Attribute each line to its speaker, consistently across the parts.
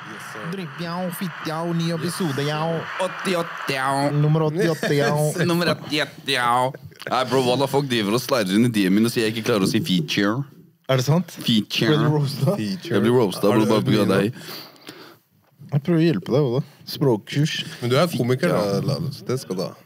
Speaker 1: Drittjau, fittjau, ny episode, jau.
Speaker 2: 88,
Speaker 1: Nummer 88, jau.
Speaker 2: nummer 88. Nei, bro, hva da folk driver og slider inn i DM-en og sier jeg ikke klarer å si feature.
Speaker 1: Er det sant?
Speaker 2: Feature.
Speaker 1: Ble du roastet?
Speaker 2: Jeg blir roastet, bro, bare på grunn av deg.
Speaker 1: Jeg prøver å hjelpe deg, Oda. Språkkurs.
Speaker 3: Men du er komiker, da, Lalos. Det skal du ha.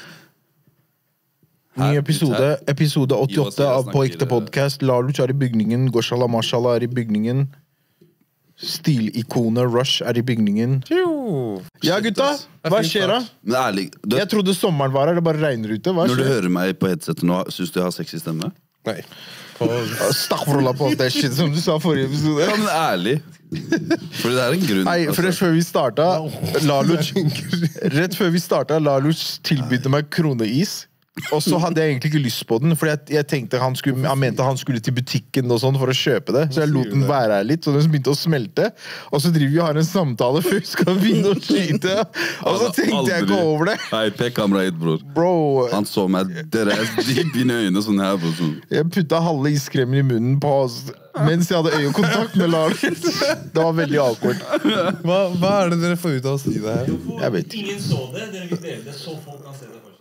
Speaker 1: Ny episode, episode 88 av På ekte podcast. Laluch er i bygningen, Goshala Mashallah er i bygningen. Stilikonet Rush er i bygningen. Ja, gutta, hva skjer da?
Speaker 2: Men ærlig,
Speaker 1: Jeg trodde sommeren var her, det bare regner ute. Hva
Speaker 2: når du
Speaker 1: skjer?
Speaker 2: hører meg på headsetet nå, synes du jeg har sexy stemme?
Speaker 3: Nei.
Speaker 1: Stakkforholdet på alt det shit som du sa forrige episode.
Speaker 2: Ja, men ærlig. For det er en grunn.
Speaker 1: Nei, for før vi startet, rett før vi startet, Laluch tilbydde meg kroneis. Og så hadde jeg egentlig ikke lyst på den, for jeg tenkte han mente han skulle til butikken og sånn for å kjøpe det. Så jeg lot den være her litt, så den begynte å smelte. Og så driver vi og har en samtale før vi skal begynne å skyte. Og så tenkte jeg ikke over det.
Speaker 2: Hei, pek kameraet hit, bror.
Speaker 1: Bro,
Speaker 2: Han så meg deres dyp inn i øynene sånn her, bror.
Speaker 1: jeg putta halve iskremen i munnen på oss mens jeg hadde øyekontakt med Laluch. Det var veldig awkward.
Speaker 3: Hva er det dere får ut av å si det her?
Speaker 1: Jeg vet ikke.
Speaker 4: Ingen så det, dere vil dele det, så folk kan se det for seg.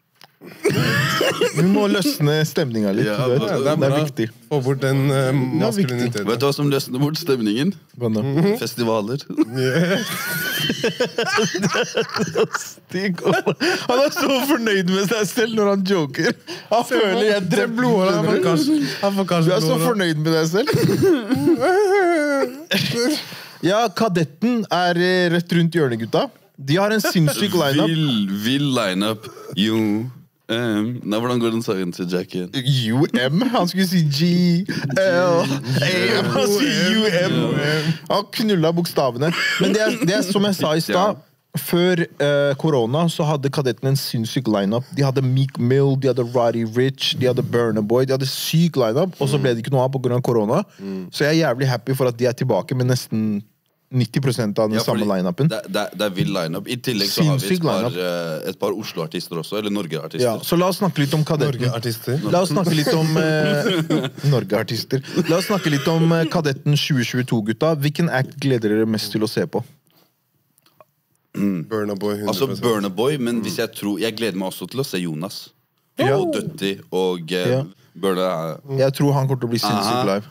Speaker 1: Vi må løsne stemninga litt.
Speaker 2: Ja,
Speaker 1: du vet.
Speaker 2: det er
Speaker 1: Det er
Speaker 3: bra.
Speaker 1: viktig.
Speaker 3: Få bort den
Speaker 1: viktig.
Speaker 3: maskuliniteten.
Speaker 2: Vet du hva som løsner bort stemningen?
Speaker 1: Hva da?
Speaker 2: Festivaler.
Speaker 1: Stig. Han er så fornøyd med seg selv når han joker. Han føler jeg drepte blodet.
Speaker 3: Han får kanskje
Speaker 1: Du er så fornøyd med deg selv. Ja, Kadetten er rett rundt hjørnet, gutta. De har en sinnssyk lineup.
Speaker 2: Vill lineup. Jo. Nei, hvordan går den sangen til Jack igjen?
Speaker 1: UM. Han skulle si G-L-A-M. Han sier UM. Han knulla bokstavene. Men det er som jeg sa i stad. Før korona så hadde Kadetten en sinnssyk lineup. De hadde Meek Mill, de hadde Roddy Rich, de hadde Burna Boy. De hadde syk lineup, og så ble det ikke noe av på grunn av korona. Så jeg er jævlig happy for at de er tilbake med nesten 90% av den samme lineupen.
Speaker 2: Det er vill lineup. I tillegg så har vi
Speaker 1: Sinnssyk
Speaker 2: et par Oslo-artister også, eller Norge-artister.
Speaker 1: Ja, så la oss snakke litt om Kadetten.
Speaker 3: Norge-artister.
Speaker 1: La oss snakke litt om Norge-artister. La oss snakke litt om Kadetten 2022, gutta. Hvilken act gleder dere mest til å se på?
Speaker 3: Burna Boy 100%.
Speaker 2: Altså Burna Boy, men hvis jeg gleder meg også til å se Jonas.
Speaker 1: Ja.
Speaker 2: Og Dutty og Burna.
Speaker 1: Jeg tror han kommer til å bli sinnssyk live.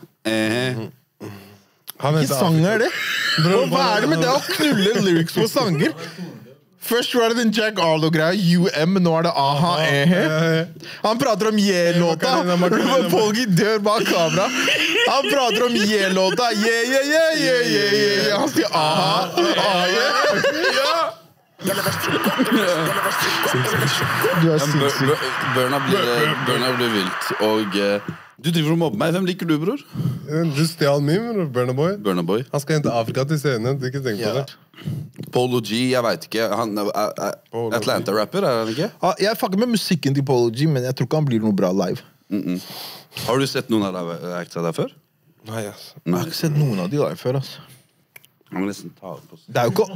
Speaker 1: Hvilken sang er det? Hva er det med det å knulle lyrics på sanger? Først var det den Jack Arlo-greia, UM, nå er det AHA, Han prater om Ye-låta. Folk dør bak kamera. Han prater om Ye-låta. Han sier AHA, Du er sinnssyk.
Speaker 2: Burna blir vilt. Og du driver og mobber meg. Hvem liker du, bror?
Speaker 3: Du stjal min, Burna Boy.
Speaker 2: Burna Boy.
Speaker 3: Han skal hente Afrika til scenen. Du ikke tenk på det.
Speaker 2: Polo G, jeg vet ikke. Han Atlanta-rapper, er han ikke?
Speaker 1: Jeg fucker med musikken til Polo G, men jeg tror ikke han blir noe bra live.
Speaker 2: Har du sett noen av actsa der før?
Speaker 3: Nei, altså.
Speaker 1: Jeg har ikke sett noen av de live før, altså.
Speaker 2: Han må nesten ta det på seg.
Speaker 1: Det er jo ikke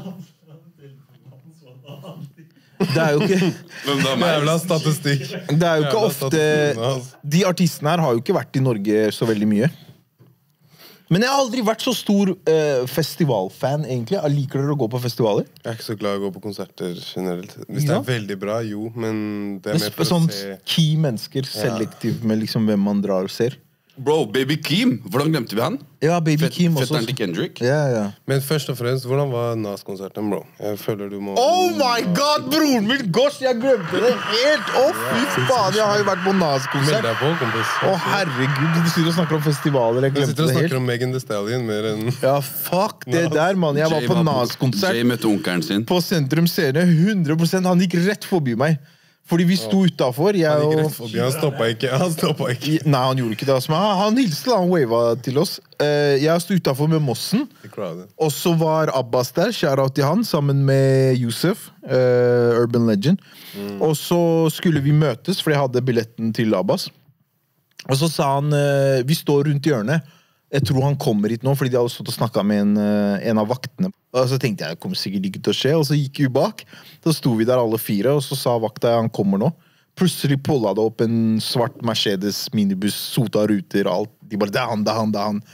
Speaker 3: Jævla statistikk.
Speaker 1: Det er jo ikke ofte De artistene her har jo ikke vært i Norge så veldig mye. Men jeg har aldri vært så stor festivalfan, egentlig. Liker dere å gå på festivaler?
Speaker 3: Jeg er ikke så glad i å gå på konserter generelt. Hvis det er veldig bra, jo, men det er mer for
Speaker 1: Sånn
Speaker 3: å se.
Speaker 1: key mennesker, selektiv med liksom hvem man drar og ser.
Speaker 2: Bro, Baby Keem! Hvordan glemte vi han?
Speaker 1: Ja, Baby Keem også.
Speaker 2: Fetteren til Kendrick.
Speaker 1: Ja.
Speaker 3: Men først og fremst, hvordan var Nas-konserten, bro? Jeg føler du må...
Speaker 1: Oh my god, broren min! Gosh, jeg glemte det helt! Å, fy faen, jeg har jo vært på
Speaker 3: Meld
Speaker 1: Nas-konsert.
Speaker 3: deg på, kompis.
Speaker 1: Å, herregud, du sitter og snakker om festivaler. Jeg
Speaker 3: Jeg
Speaker 1: glemte
Speaker 3: sitter og
Speaker 1: det
Speaker 3: snakker
Speaker 1: helt.
Speaker 3: om Megan Thee Stallion mer enn...
Speaker 1: Ja, fuck det der, mann. Jeg var på Nas-konsert
Speaker 2: Jay møtte onkelen sin.
Speaker 1: på Sentrum Scene. 100%. Han gikk rett forbi meg. Fordi vi sto utenfor.
Speaker 3: Han gikk rett forbi, han stoppet ikke.
Speaker 1: Nei, han gjorde ikke det. Altså. Men han hilste, han wava til oss. Jeg sto utenfor med Mossen. Og så var Abbas der, shout-out til han, sammen med Yusuf, Urban Legend. Og så skulle vi møtes, for jeg hadde billetten til Abbas. Og så sa han, vi står rundt hjørnet. Jeg tror han kommer hit nå, fordi de hadde stått og snakket med en av vaktene. Og så tenkte jeg, det kommer sikkert ikke til å skje. Og så gikk vi bak. Så sto vi der alle fire, og så sa vakta, han kommer nå. Plutselig pullet det opp en svart Mercedes minibuss, sota ruter og alt. De bare, det er han.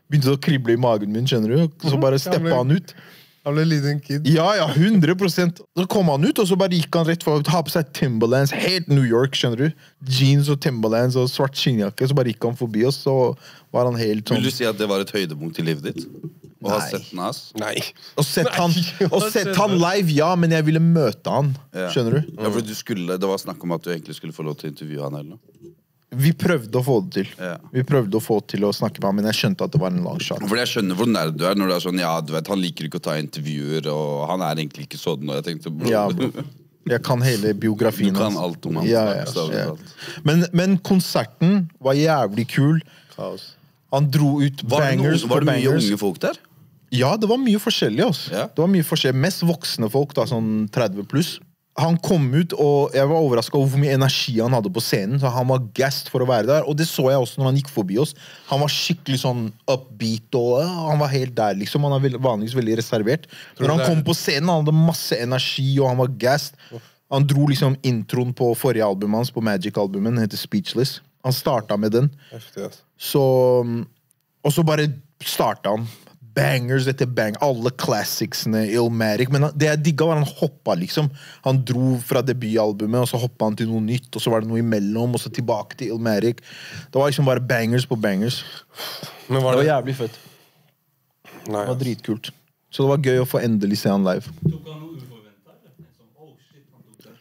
Speaker 1: begynte det å krible i magen min, skjønner du. Så bare steppet han ut.
Speaker 3: Han ble liten kid.
Speaker 1: Ja, 100%. Så kom han ut, og så bare gikk han rett for å ha på seg Timberlands, helt New York, skjønner du. Jeans og Timberlands og svart skinnjakke, så bare gikk han forbi oss, så var han helt sånn...
Speaker 2: Vil du si at det var et høydepunkt i livet ditt? Å ha sett Nas?
Speaker 3: Nei.
Speaker 1: Og sett han live, ja, men jeg ville møte han, skjønner du?
Speaker 2: Ja, for det var snakk om at du egentlig skulle få lov til å intervjue han eller noe.
Speaker 1: Vi prøvde å få det til. Vi prøvde å få til å snakke med ham, men jeg skjønte at det var en lang shot.
Speaker 2: For jeg skjønner hvor nær du er når du er sånn, ja, du vet, han liker ikke å ta intervjuer, og han er egentlig ikke sånn, og jeg tenkte, bro.
Speaker 1: Ja, bro. Jeg kan hele biografien.
Speaker 2: Du kan alt om han.
Speaker 1: Ja. Men konserten var jævlig kul.
Speaker 3: Kaos.
Speaker 1: Han dro ut bangers på bangers.
Speaker 2: Var det mye unge folk der?
Speaker 1: Ja, det var mye forskjellig, altså.
Speaker 2: Ja.
Speaker 1: Det var mye forskjellig. Mest voksne folk, da, sånn 30 pluss. Han kom ut, og jeg var overrasket over hvor mye energi han hadde på scenen. Så han var gassed for å være der, og det så jeg også når han gikk forbi oss. Han var skikkelig sånn upbeat, og han var helt der, liksom. Han er vanligvis veldig reservert. Når han kom på scenen, han hadde masse energi, og han var gassed. Han dro liksom introen på forrige albumet hans, på Magic-albumen, den heter Speechless. Han startet med den.
Speaker 3: Heftig, altså.
Speaker 1: Så, og så bare startet han. Bangers etter bang, alle classicsene, Illmatic, men det jeg digget var han hoppet liksom, han dro fra debutalbumet, og så hoppet han til noe nytt, og så var det noe imellom, og så tilbake til Illmatic. Det var liksom bare bangers på bangers.
Speaker 3: Men
Speaker 1: det var jævlig fett.
Speaker 3: Nei,
Speaker 1: det var dritkult. Så det var gøy å få endelig se han live.
Speaker 4: Tok han noe uforventet, eller? Sånn, shit, han tok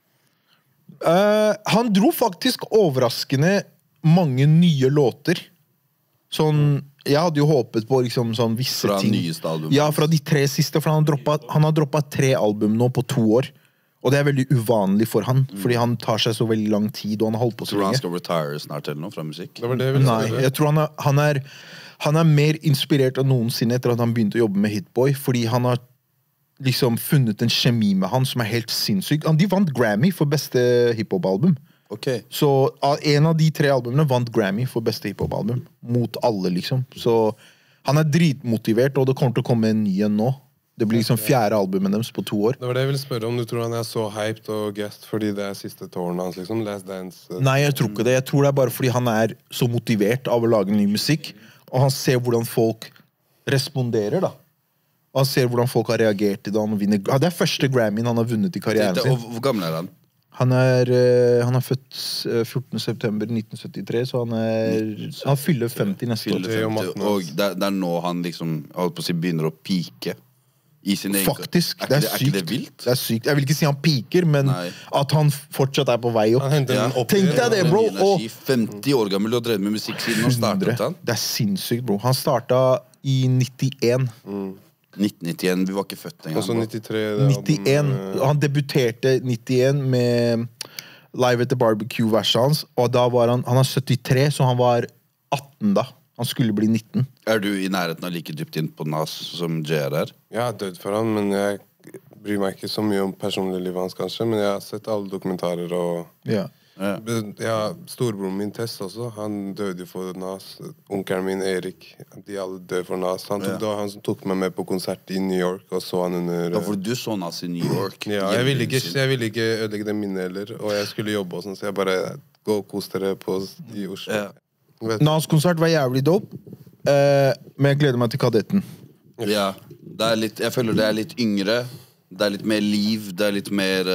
Speaker 4: det.
Speaker 1: Han dro faktisk overraskende mange nye låter. Sånn, jeg hadde jo håpet på liksom sånn visse
Speaker 2: fra
Speaker 1: ting.
Speaker 2: Fra nyeste album?
Speaker 1: Ja, fra de 3 siste, for han har droppet 3 album nå på 2 år. Og det er veldig uvanlig for han, fordi han tar seg så veldig lang tid, og han har holdt på så lenge.
Speaker 2: Tror du han skal retire snart eller noe fra musikk?
Speaker 3: Det var det jeg ville
Speaker 1: Nei, jeg tror han er mer inspirert av noensinne etter at han begynte å jobbe med Hitboy, fordi han har liksom funnet en kjemi med han som er helt sinnssyk. De vant Grammy for beste hiphop-album.
Speaker 2: Okay.
Speaker 1: Så en av de 3 albumene vant Grammy for beste hiphop-album. Mot alle, liksom. Så han er dritmotivert, og det kommer til å komme en ny en nå. Det blir liksom 4. albumet deres på 2 år.
Speaker 3: Det var det jeg ville spørre om. Du tror han er så hyped og guest fordi det er siste tårnet hans, liksom? Last Dance?
Speaker 1: Nei, jeg tror ikke det. Jeg tror det er bare fordi han er så motivert av å lage ny musikk, og han ser hvordan folk responderer, da. Og han ser hvordan folk har reagert i det. Det er første Grammyen han har vunnet i karrieren sin.
Speaker 2: Hvor gammel er han?
Speaker 1: Han er født 14. september 1973, så han fyller 50 neste år.
Speaker 2: Og det er nå han liksom, holdt på å si, begynner å pike i sin egen...
Speaker 1: Faktisk, det er sykt.
Speaker 2: Er ikke det vilt?
Speaker 1: Det er sykt. Jeg vil ikke si han piker, men at han fortsatt er på vei opp. Tenk deg det, bro!
Speaker 2: 50 år gammel og drevet med musikk siden han startet han.
Speaker 1: Det er sinnssykt, bro. Han startet i 91.
Speaker 2: 1991, vi var ikke født engang.
Speaker 3: Også 93.
Speaker 1: 91. Han debuterte 91 med Live at the Barbecue-verset hans, og da var han er 73, så han var 18 da. Han skulle bli 19.
Speaker 2: Er du i nærheten av like dypt inn på Nas som J.R. er?
Speaker 3: Jeg har dødd for han, men jeg bryr meg ikke så mye om personlivet hans, kanskje, men jeg har sett alle dokumentarer og...
Speaker 1: Ja.
Speaker 3: Storebroren min Tess også, han døde for Nas. Onkelen min Erik, de alle døde for Nas. Det var han som tok meg med på konsert i New York, og så han under...
Speaker 2: Ja, for du så Nas i New York.
Speaker 3: Ja, jeg ville ikke ødelegge det minnet heller, og jeg skulle jobbe og sånn, så jeg bare gå og kos dere i Oslo.
Speaker 2: Ja.
Speaker 1: Nas-konsert var jævlig dope, men jeg gleder meg til Kadetten.
Speaker 2: Ja, jeg føler det er litt yngre, det er litt mer liv, det er litt mer...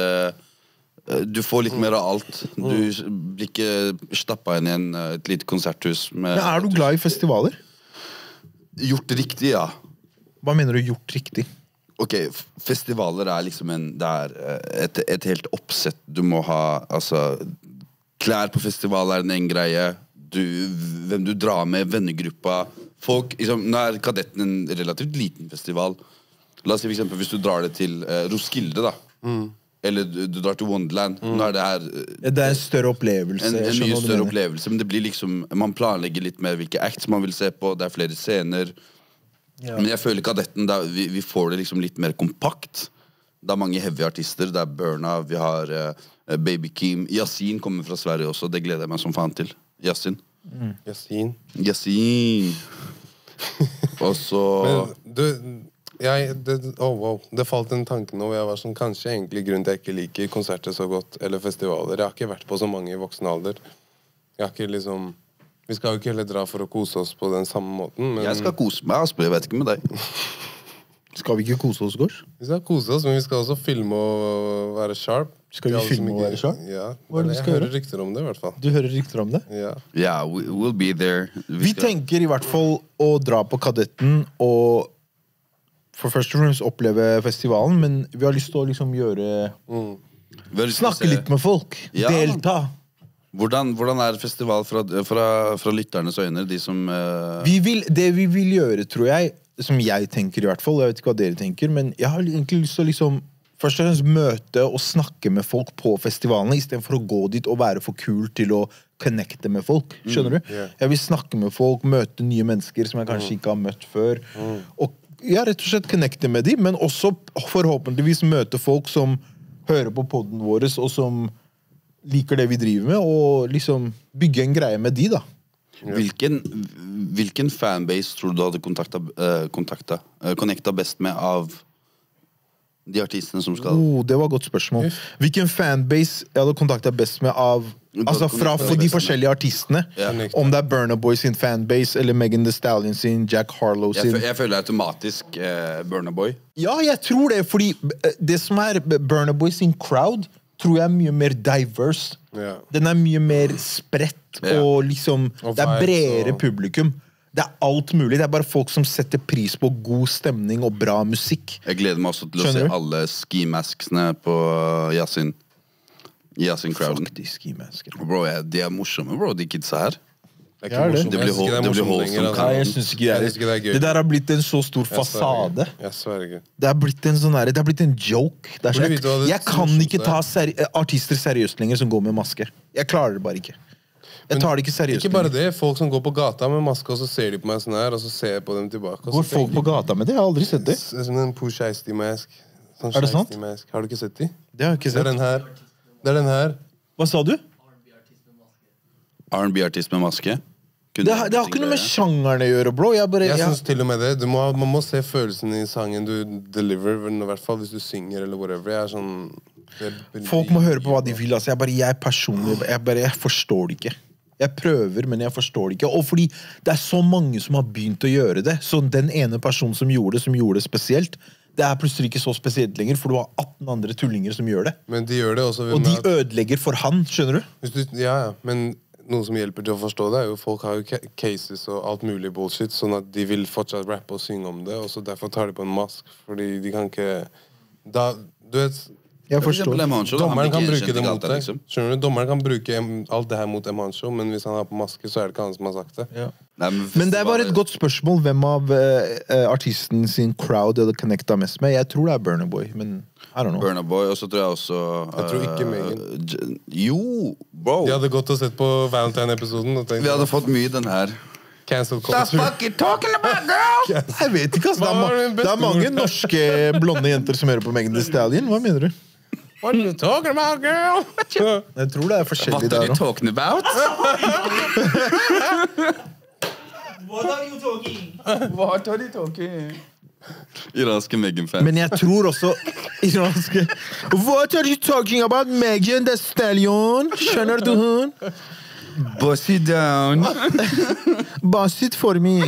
Speaker 2: Du får litt mer av alt. Du blir ikke stappet inn i et lite konserthus med...
Speaker 1: Men er du glad i festivaler?
Speaker 2: Gjort riktig, ja.
Speaker 1: Hva mener du gjort riktig?
Speaker 2: Ok, festivaler er liksom det er et helt oppsett. Du må ha, altså... Klær på festival er en greie. Hvem du drar med, vennegruppa. Folk, liksom, nå er Kadetten en relativt liten festival. La oss si for eksempel, hvis du drar det til Roskilde, da. Eller du drar til Wonderland. Nå er det her
Speaker 1: det er en større opplevelse.
Speaker 2: En mye større opplevelse, men det blir liksom man planlegger litt mer hvilke acts man vil se på. Det er flere scener. Men jeg føler Kadetten vi får det liksom litt mer kompakt. Det er mange heavy artister. Det er Burna, vi har Baby Keem. Yasin kommer fra Sverige også. Det gleder jeg meg som faen til. Yasin. Yasin. Og så
Speaker 3: det falt en tanke nå. Jeg var sånn, kanskje egentlig grunnen til jeg ikke liker konserter så godt, eller festivaler. Jeg har ikke vært på så mange i voksen alder. Jeg har ikke liksom Vi skal jo ikke heller dra for å kose oss på den samme måten, men
Speaker 2: Jeg skal kose meg, Asper, jeg vet ikke med deg.
Speaker 1: Skal vi ikke kose oss, Gors?
Speaker 3: vi skal kose oss, men vi skal også filme og være sharp.
Speaker 1: Skal vi
Speaker 3: Til alle som
Speaker 1: filme og
Speaker 3: ikke-
Speaker 1: være sharp?
Speaker 3: Ja,
Speaker 1: Hva er det vi
Speaker 3: jeg
Speaker 1: skal
Speaker 3: hører
Speaker 1: gjøre?
Speaker 3: rykter om det i hvert fall.
Speaker 1: Du hører rykter om det?
Speaker 3: Ja.
Speaker 2: Ja, we'll be there.
Speaker 1: Vi tenker i hvert fall å dra på Kadetten og for først og fremst oppleve festivalen, men vi har lyst til å liksom gjøre
Speaker 2: Vi har lyst til å
Speaker 1: Snakke
Speaker 2: se
Speaker 1: litt med folk.
Speaker 2: Ja.
Speaker 1: Delta.
Speaker 2: Hvordan er festival fra lytternes øyne, de som
Speaker 1: Det vi vil gjøre, tror jeg, som jeg tenker i hvert fall, jeg vet ikke hva dere tenker, men jeg har egentlig lyst til å liksom først og fremst møte og snakke med folk på festivalene, i stedet for å gå dit og være for kul til å connecte med folk. Skjønner du?
Speaker 3: yeah.
Speaker 1: Jeg vil snakke med folk, møte nye mennesker som jeg kanskje ikke har møtt før. Og ja, rett og slett connecte med dem, men også forhåpentligvis møte folk som hører på podden vår, og som liker det vi driver med, og liksom bygge en greie med de, da.
Speaker 2: Hvilken fanbase tror du hadde connecta best med av de artistene som skal
Speaker 1: Det var et godt spørsmål. Hvilken fanbase jeg hadde kontakta best med av Altså fra for de forskjellige artistene?
Speaker 2: Ja.
Speaker 1: Om det er Burna Boy sin fanbase, eller Megan Thee Stallion sin, Jack Harlow sin.
Speaker 2: Jeg føler automatisk Burna Boy.
Speaker 1: Ja, jeg tror det, fordi det som er Burna Boy sin crowd, tror jeg er mye mer diverse.
Speaker 3: Ja.
Speaker 1: Den er mye mer spredt,
Speaker 2: Ja.
Speaker 1: og liksom
Speaker 3: Og
Speaker 1: det er
Speaker 3: vibes
Speaker 1: bredere
Speaker 3: og-
Speaker 1: publikum. Det er alt mulig. Det er bare folk som setter pris på god stemning og bra musikk.
Speaker 2: Jeg gleder meg også til å
Speaker 1: Skjønner
Speaker 2: se
Speaker 1: du?
Speaker 2: alle ski-masksene på Yasin-crowden.
Speaker 1: Faktisk, i mennesker.
Speaker 2: Bro, de er morsomme, bro, de kidsa her.
Speaker 3: Det er
Speaker 1: Ja,
Speaker 3: ikke
Speaker 1: det.
Speaker 3: morsomt.
Speaker 2: Det blir
Speaker 3: Jeg synes ikke
Speaker 2: det blir
Speaker 3: morsomt
Speaker 2: hold som
Speaker 3: lenger,
Speaker 2: kan.
Speaker 1: Nei,
Speaker 3: altså.
Speaker 1: jeg synes ikke
Speaker 3: Jeg synes ikke det er gøy.
Speaker 1: det der har blitt en så stor
Speaker 3: Jeg sverger.
Speaker 1: fasade.
Speaker 3: Jeg sverger.
Speaker 1: Det har blitt en sånn her, det har blitt en joke. Det er
Speaker 3: Burde
Speaker 1: sånn,
Speaker 3: vite hva det
Speaker 1: jeg kan
Speaker 3: morsomste
Speaker 1: ikke ta artister seriøst lenger som går med maske. Jeg klarer det bare ikke. Jeg tar det ikke seriøst.
Speaker 3: Ikke bare
Speaker 1: lenger.
Speaker 3: det, folk som går på gata med maske, og så ser de på meg sånn her, og så ser jeg på dem tilbake. Og
Speaker 1: Går
Speaker 3: så
Speaker 1: folk på gata med det? Jeg har aldri sett det.
Speaker 3: Det er sånn en Pooh Shiesty-mask. Sånn
Speaker 1: Er det sant?
Speaker 3: Shiesty-mask. Har du ikke sett de?
Speaker 1: Det har jeg ikke
Speaker 3: Det er
Speaker 1: sett.
Speaker 3: den her. Det er den her.
Speaker 1: Hva sa du?
Speaker 2: R&B-artist med maske.
Speaker 1: Det har ikke noe med sjangeren å gjøre, bro. Jeg bare,
Speaker 3: Jeg
Speaker 1: jeg,
Speaker 3: synes til og med det. Man må se følelsen i sangen du deliver, i hvert fall hvis du synger eller whatever. Jeg er sånn...
Speaker 1: folk må høre på hva de vil. Altså. Jeg personlig jeg forstår det ikke. Jeg prøver, men jeg forstår det ikke. Og fordi det er så mange som har begynt å gjøre det. Så den ene personen som gjorde det spesielt, det er plutselig ikke så spesielt lenger, for du har 18 andre tullinger som gjør det.
Speaker 3: Men de gjør det også ved
Speaker 1: Og de
Speaker 3: med at-
Speaker 1: ødelegger for han, skjønner du?
Speaker 3: Hvis du, ja, men noe som hjelper til å forstå det, er jo folk har jo cases og alt mulig bullshit, sånn at de vil fortsatt rappe og synge om det, og så derfor tar de på en mask, fordi de kan ikke da, du vet,
Speaker 1: Jeg
Speaker 2: For eksempel
Speaker 1: forstår.
Speaker 2: Emancho, da, han
Speaker 3: dommeren
Speaker 2: blir
Speaker 3: kan
Speaker 2: ikke
Speaker 3: bruke
Speaker 2: gjenkjent
Speaker 3: det
Speaker 2: i
Speaker 3: mot
Speaker 2: gata,
Speaker 3: deg.
Speaker 2: liksom.
Speaker 3: Skjønner du? Dommeren kan bruke alt det her mot Emancho, men hvis han har på maske, så er det ikke han som har sagt det.
Speaker 1: Ja.
Speaker 2: Nei,
Speaker 1: Men det er bare et godt spørsmål hvem av artisten sin crowd hadde connecta mest med. Jeg tror det er Burna Boy, men I don't know.
Speaker 2: Burna Boy, og så tror jeg også
Speaker 3: Jeg tror ikke Megan.
Speaker 2: Jo, bro.
Speaker 3: De hadde gått og sett på Valentine-episoden og tenkt
Speaker 2: Vi hadde fått mye den her.
Speaker 3: cancel
Speaker 2: That's
Speaker 3: culture.
Speaker 2: fucking talking about, girl!
Speaker 1: Jeg vet ikke, ass. Det er,
Speaker 3: Hva var din
Speaker 1: det er
Speaker 3: beste
Speaker 1: mange
Speaker 3: ord?
Speaker 1: norske blonde jenter som hører på Megan Thee Stallion. Hva mener du?
Speaker 3: What are you talking about, girl?
Speaker 1: Jeg tror det er forskjellig
Speaker 2: What are
Speaker 1: der
Speaker 2: you
Speaker 1: òg.
Speaker 2: talking about?
Speaker 4: What are you talking?
Speaker 2: What are you talking? Iranske Megan-fans.
Speaker 1: Men jeg tror også iranske What are you talking about, Megan Thee Stallion? Skjønner du hun?
Speaker 2: Boss it down.
Speaker 1: Bass it for me.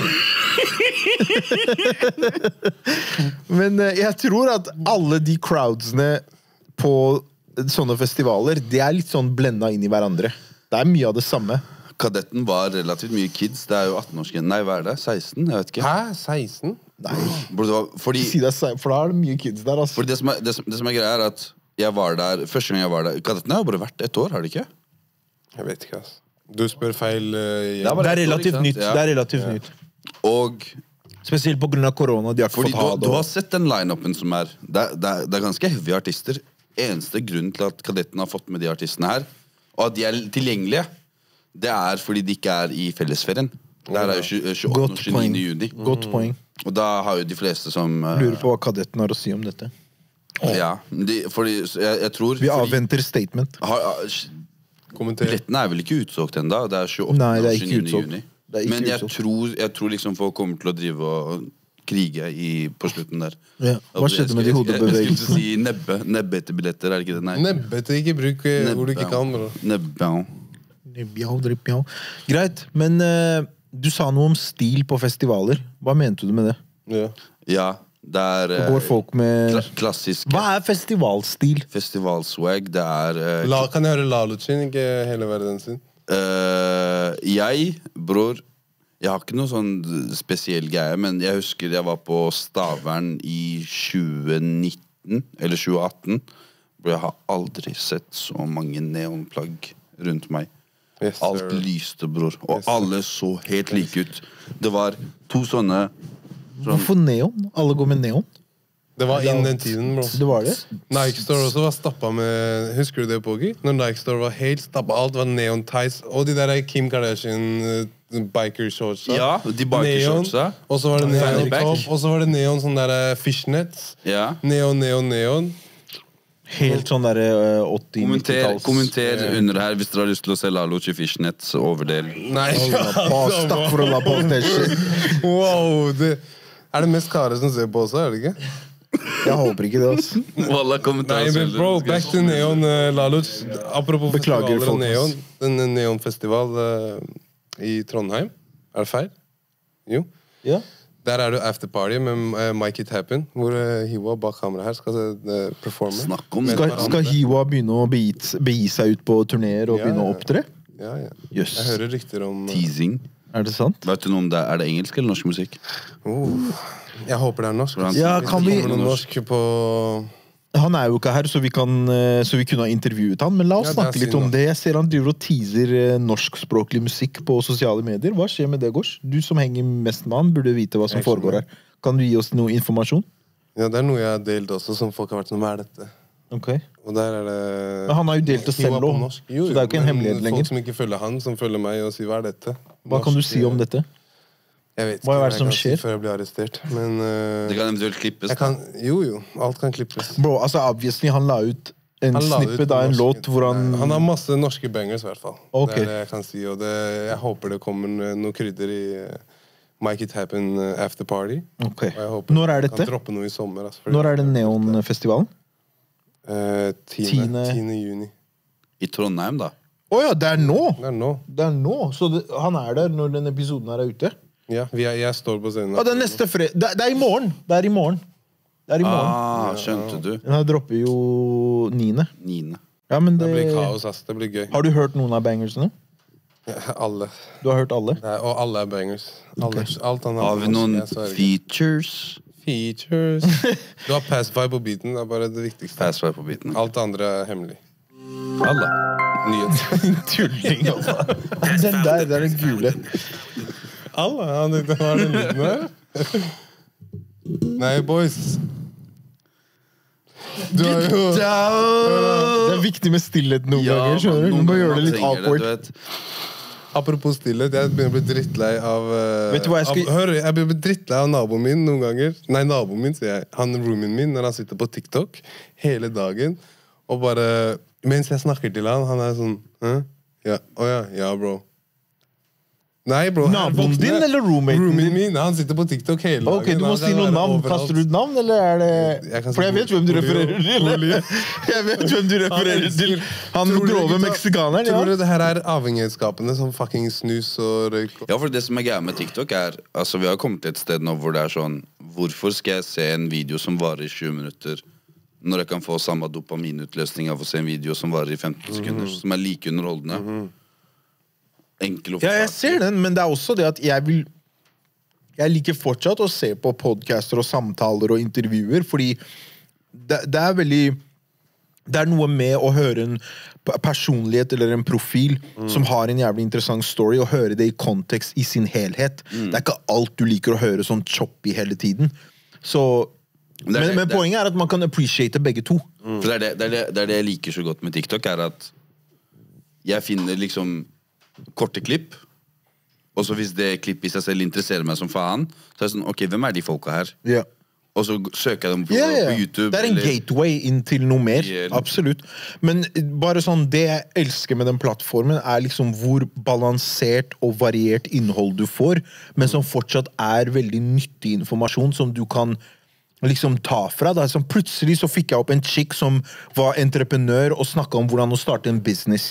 Speaker 1: Men jeg tror at alle de crowdsene på sånne festivaler, de er litt sånn blenda inn i hverandre. Det er mye av det samme.
Speaker 2: Kadetten var relativt mye kids. Det er jo 18-årsgrense. Nei, hva er det? 16? Jeg vet ikke.
Speaker 3: Hæ? 16?
Speaker 1: Nei,
Speaker 2: Bro, det var, fordi,
Speaker 1: si det, for da er det mye kids der, altså.
Speaker 2: fordi det som er greia, er at jeg var der første gang jeg var der. Kadetten har jo bare vært et år, har det ikke?
Speaker 3: Jeg vet ikke, ass. Du spør feil
Speaker 2: Det er
Speaker 1: Det
Speaker 2: bare
Speaker 1: er
Speaker 2: et år,
Speaker 1: relativt
Speaker 2: ikke sant?
Speaker 1: nytt.
Speaker 2: Ja.
Speaker 1: Det er relativt nytt.
Speaker 2: Og
Speaker 1: Spesielt på grunn av korona. De har ikke
Speaker 2: fordi
Speaker 1: fått ha
Speaker 2: du
Speaker 1: det.
Speaker 2: har sett den line-upen som er det er ganske heavy artister. Eneste grunn til at Kadetten har fått med de artistene her, og at de er tilgjengelige, det er fordi de ikke er i fellesferien. Det her er jo 28. og
Speaker 1: Godt
Speaker 2: 29.
Speaker 1: poeng.
Speaker 2: juni.
Speaker 1: Godt poeng.
Speaker 2: Og da har jo de fleste som
Speaker 1: Lurer på hva Kadetten har å si om dette.
Speaker 2: Ja, fordi jeg tror
Speaker 1: Vi avventer statement.
Speaker 3: Kommenter.
Speaker 2: Billettene er vel ikke utsolgt ennå? Det er 28.
Speaker 1: Nei, det er
Speaker 2: og
Speaker 1: ikke
Speaker 2: 29.
Speaker 1: utsolgt.
Speaker 2: juni.
Speaker 1: Det er ikke
Speaker 2: Men
Speaker 1: utsolgt.
Speaker 2: jeg tror liksom folk kommer til å drive og krige på slutten der.
Speaker 1: Ja. Hva skjedde med de
Speaker 2: Jeg
Speaker 1: hodebevegelsene?
Speaker 2: skulle si nebbe etter billetter, er det ikke det? Nei.
Speaker 3: Nebbete, ikke bruk ord du ikke kan, bro.
Speaker 2: Nebbe.
Speaker 1: Mjau. Greit, men du sa noe om stil på festivaler. Hva mente du med det?
Speaker 3: Ja.
Speaker 2: Ja, det er
Speaker 1: Går folk med
Speaker 2: klassisk
Speaker 1: Hva er festivalstil?
Speaker 2: festivalswag. Det er
Speaker 3: Kan jeg høre Laluchin, ikke hele verden sin?
Speaker 2: Bror, jeg har ikke noe sånn spesiell greie, men jeg husker jeg var på Stavern i 2019 eller 2018. Hvor jeg har aldri sett så mange neonplagg rundt meg.
Speaker 3: Yes, sir.
Speaker 2: Alt lyste, bror. Og
Speaker 3: Yes, sir.
Speaker 2: alle så helt like ut. Det var to sånne
Speaker 1: Hvorfor neon? Alle går med neon.
Speaker 3: Det var inn den tiden, bro.
Speaker 1: Det var det.
Speaker 3: Nike Store også var stappa med. Husker du det, Poggi? Når Nike Store var helt stappa, alt var neon ties. Og de der Kim Kardashian biker shorts.
Speaker 2: Ja, de biker-shortsa.
Speaker 3: Og så var det neon
Speaker 2: Fanny back.
Speaker 3: top, og så var det neon sånn der fishnets.
Speaker 2: Ja.
Speaker 3: Neon.
Speaker 1: Helt sånn derre 80-90-talls.
Speaker 2: Kommenter under her hvis dere har lyst til å se Laluch i fishnets. Overdel.
Speaker 3: Nei,
Speaker 1: Takk for å la på det shit.
Speaker 3: wow, det er det mest karer som ser på også, er det ikke?
Speaker 1: Jeg håper ikke det, altså.
Speaker 2: Wallah,
Speaker 3: Nei,
Speaker 2: kommentarer.
Speaker 3: men bro, back to neon, Laluch. Apropos
Speaker 1: Beklager,
Speaker 3: festivaler og
Speaker 1: folkens.
Speaker 3: neon. Den neonfestival i Trondheim. Er det feil? Jo.
Speaker 1: Ja.
Speaker 3: Der er det afterparty med Make It Happen, hvor Hiwa bak kamera her skal performe.
Speaker 2: Snakk om
Speaker 1: Skal Hiwa begynne å begi seg ut på turnéer og
Speaker 3: Ja,
Speaker 1: begynne å
Speaker 3: ja.
Speaker 1: opptre?
Speaker 3: Ja.
Speaker 1: Jøss.
Speaker 3: Jeg hører rykter om
Speaker 2: teasing.
Speaker 1: Er det sant?
Speaker 2: Vet du noe om det? Er det engelsk eller norsk musikk?
Speaker 3: Jeg håper det er norsk.
Speaker 2: Ja,
Speaker 3: Hvis
Speaker 1: kan
Speaker 3: det
Speaker 1: vi-
Speaker 3: kommer noe norsk på
Speaker 1: Han er jo ikke her, så vi kunne ha intervjuet han. Men la oss
Speaker 3: Ja, det er
Speaker 1: snakke litt
Speaker 3: synd,
Speaker 1: om
Speaker 3: da.
Speaker 1: det. Jeg ser han driver og teaser norskspråklig musikk på sosiale medier. Hva skjer med det, Gors? Du som henger mest med han, burde vite hva som
Speaker 3: Jeg
Speaker 1: foregår her. Kan du gi oss noe informasjon?
Speaker 3: Ja, det er noe jeg har delt også, som folk har vært sånn, hva er dette?
Speaker 1: Ok.
Speaker 3: Og der er det
Speaker 1: Men han har jo delt det
Speaker 3: Hiwa
Speaker 1: selv
Speaker 3: på
Speaker 1: også,
Speaker 3: norsk.
Speaker 1: så det er jo ikke en
Speaker 3: men
Speaker 1: hemmelighet lenger.
Speaker 3: Folk som ikke følger han, som følger meg, og sier hva er dette?
Speaker 1: Hva kan du si om dette?
Speaker 3: Jeg vet
Speaker 1: Hva er det
Speaker 3: jeg
Speaker 1: som
Speaker 3: kan si
Speaker 1: skjer?
Speaker 3: før jeg blir arrestert, men
Speaker 2: Det kan eventuelt klippes.
Speaker 3: jeg kan, jo, alt kan klippes.
Speaker 1: Bro, altså obviously han la ut en
Speaker 3: Han la det ut
Speaker 1: snippet
Speaker 3: på
Speaker 1: av en
Speaker 3: norsk.
Speaker 1: låt hvor han
Speaker 3: Han har masse norske bangers, i hvert fall.
Speaker 1: Ok.
Speaker 3: Det er det jeg kan si, og jeg håper det kommer noe krydder i Make It Happen after party.
Speaker 1: Ok.
Speaker 3: Og jeg håper
Speaker 1: Når er
Speaker 3: han
Speaker 1: dette?
Speaker 3: kan droppe noe i sommer. Altså,
Speaker 1: Når er det Neonfestivalen?
Speaker 3: 10. juni.
Speaker 2: I Trondheim, da.
Speaker 1: Å ja, det er nå!
Speaker 3: Det er nå.
Speaker 1: Det er nå, så han er der når denne episoden her er ute?
Speaker 3: Ja, jeg står på scenen.
Speaker 1: Ja, det er neste det er i morgen! Det er i morgen. Det er i morgen.
Speaker 2: Ah, skjønte du?
Speaker 1: Den her dropper jo 9.
Speaker 2: 9.
Speaker 1: Ja, men
Speaker 3: Det
Speaker 1: det
Speaker 3: blir kaos, ass. Det blir gøy.
Speaker 1: Har du hørt noen av bangersene?
Speaker 3: Alle.
Speaker 1: Du har hørt alle?
Speaker 3: Og alle er bangers. Alt han
Speaker 2: Har vi noen
Speaker 3: jeg sverger.
Speaker 2: features?
Speaker 3: Features? Du har Pacify på beaten. Det er bare det viktigste.
Speaker 2: Pass meg på biten.
Speaker 3: Alt det andre er hemmelig.
Speaker 2: Alle.
Speaker 3: Nyhet.
Speaker 1: Tulling, altså. Den der, det er den gule.
Speaker 3: Alle? Det var den lyden her? Nei, boys. Du har jo
Speaker 1: Det er viktig med stillhet noen ganger. Skjønner du? Du må gjøre det litt awkward.
Speaker 3: Apropos stillhet, jeg begynner å bli drittlei av
Speaker 1: Vet du hva jeg skal-
Speaker 3: Hør, jeg begynner å bli drittlei av naboen min noen ganger. Nei, naboen min, sier jeg. Han roomien min, når han sitter på TikTok hele dagen og bare mens jeg snakker til han er sånn Hæ? Ja, å ja, ja, bro. Nei, bro.
Speaker 1: Naboen din eller roommaten
Speaker 3: Roomien
Speaker 1: din?
Speaker 3: min, han sitter på TikTok hele dagen.
Speaker 1: Ok, du må
Speaker 3: Han
Speaker 1: si
Speaker 3: kan
Speaker 1: noen
Speaker 3: være
Speaker 1: navn.
Speaker 3: overalt.
Speaker 1: Kaster du ut navn, eller er det
Speaker 3: Jeg kan si
Speaker 1: For jeg vet hvem du
Speaker 3: Julio.
Speaker 1: refererer til.
Speaker 3: Julio.
Speaker 1: Jeg vet hvem du refererer til. Han
Speaker 3: Tror du
Speaker 1: grove
Speaker 3: gutta-
Speaker 1: meksikaneren.
Speaker 3: Tror du
Speaker 1: Ja.
Speaker 3: det her er avhengighetsskapende som fucking snus og røyk?
Speaker 2: Ja, for det som er greia med TikTok er altså vi har kommet til et sted nå hvor det er sånn hvorfor skal jeg se en video som varer i 20 minutter når jeg kan få samme dopaminutløsning av å se en video som varer i 15 sekunder, som er like underholdende? Enkel å
Speaker 1: Ja, jeg
Speaker 2: forklare.
Speaker 1: ser den, men det er også det at jeg liker fortsatt å se på podcaster og samtaler og intervjuer, fordi det er veldig det er noe med å høre en personlighet eller en profil som har en jævlig interessant story, og høre det i kontekst i sin helhet. Det er ikke alt du liker å høre sånn choppy hele tiden. Så, men poenget er at man kan appreciate begge to.
Speaker 2: For det er det jeg liker så godt med TikTok, er at jeg finner liksom korte klipp, og så hvis det klippet i seg selv interesserer meg som faen, så er det sånn, ok, hvem er de folka her?
Speaker 1: Ja.
Speaker 2: Og så søker jeg dem på,
Speaker 1: Ja, ja.
Speaker 2: på YouTube.
Speaker 1: Det er en
Speaker 2: eller-
Speaker 1: gateway inn til noe mer.
Speaker 2: Yeah.
Speaker 1: Absolutt. Men bare sånn, det jeg elsker med den plattformen, er liksom hvor balansert og variert innhold du får, men som fortsatt er veldig nyttig informasjon som du kan liksom ta fra. Da. Sånn, plutselig så fikk jeg opp en chick som var entreprenør og snakka om hvordan å starte en business.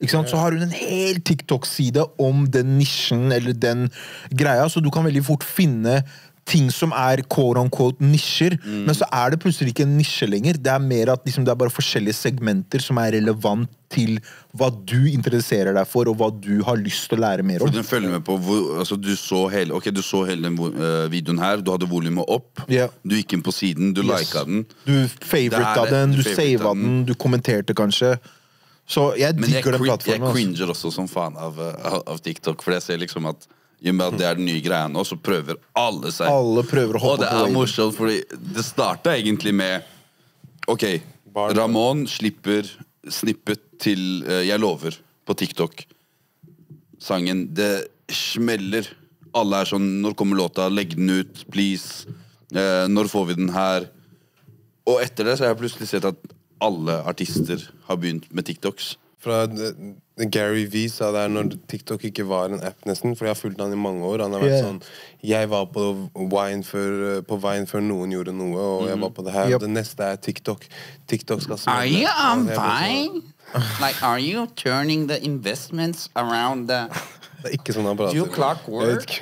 Speaker 1: Ikke sant? Så har hun en hel TikTok-side om den nisjen eller den greia, så du kan veldig fort finne ting som er quote-unquote nisjer, men så er det plutselig ikke en nisje lenger. Det er mer at liksom, det er bare forskjellige segmenter som er relevant til hva du interesserer deg for, og hva du har lyst til å lære mer om.
Speaker 2: For den følger med på altså, du så hele den videoen her, du hadde volumet opp, du gikk inn på siden, du liket den.
Speaker 1: Du favorita den, du savet den, du kommenterte kanskje. Så jeg digger den plattformen.
Speaker 2: Jeg cringer også som fan av TikTok, for jeg ser liksom at i og med at det er den nye greia nå, så prøver alle seg.
Speaker 1: Alle prøver å hoppe på.
Speaker 2: Og det er morsomt, fordi det startet egentlig med ok, Ramón slipper snippet til Jeg lover på TikTok. Sangen, det smeller. Alle er sånn, når kommer låta? Legg den ut, please. Når får vi den her? Og etter det så har jeg plutselig sett at alle artister har begynt med TikToks.
Speaker 3: Fra Gary V sa det når TikTok ikke var en app nesten, for jeg har fulgt han i mange år. Han har vært sånn, jeg var på Vine før noen gjorde noe, og jeg var på det her. Det neste er TikTok. TikTok skal smelle.
Speaker 2: Are you on Vine? Like, are you turning the investments around the...
Speaker 3: Det er ikke sånn han prater.
Speaker 2: Do you clock work?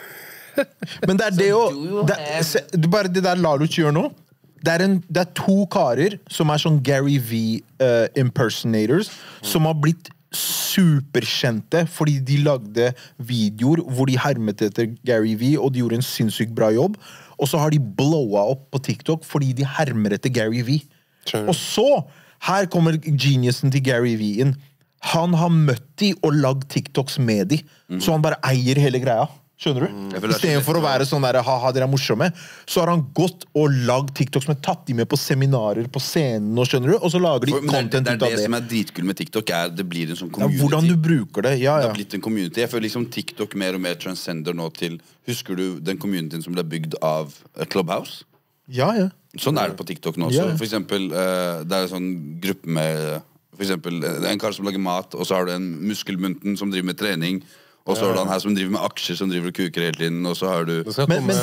Speaker 1: Men det er det jo, bare det der Laruch gjør nå, det er to karer som er sånn Gary V impersonators, som har blitt superkjente fordi de lagde videoer hvor de hermet etter Gary V, og de gjorde en sinnssykt bra jobb, og så har de blowa opp på TikTok fordi de hermer etter Gary V. Og så, her kommer geniusen til Gary V inn. Han har møtt de og lagd TikToks med de, så han bare eier hele greia. Skjønner du? I stedet for å være sånn der, haha, dere er morsomme, så har han gått og lagd TikToks, men tatt de med på seminarer på scenen, og skjønner du? Og så lager de content ut av det.
Speaker 2: Det som er dritkul med TikTok er, det blir en sånn community.
Speaker 1: Ja, hvordan du bruker det,
Speaker 2: Det har blitt en community. Jeg føler liksom TikTok mer og mer transcender nå til, husker du den communityen som ble bygd av Clubhouse?
Speaker 1: Ja.
Speaker 2: Sånn er det på TikTok nå. Så for eksempel, det er en sånn gruppe med, for eksempel, en kar som lager mat, og så har du en muskelmunten som driver med trening, og så har du han her som driver med aksjer, som driver og kuker hele tiden, og så har du...
Speaker 1: Men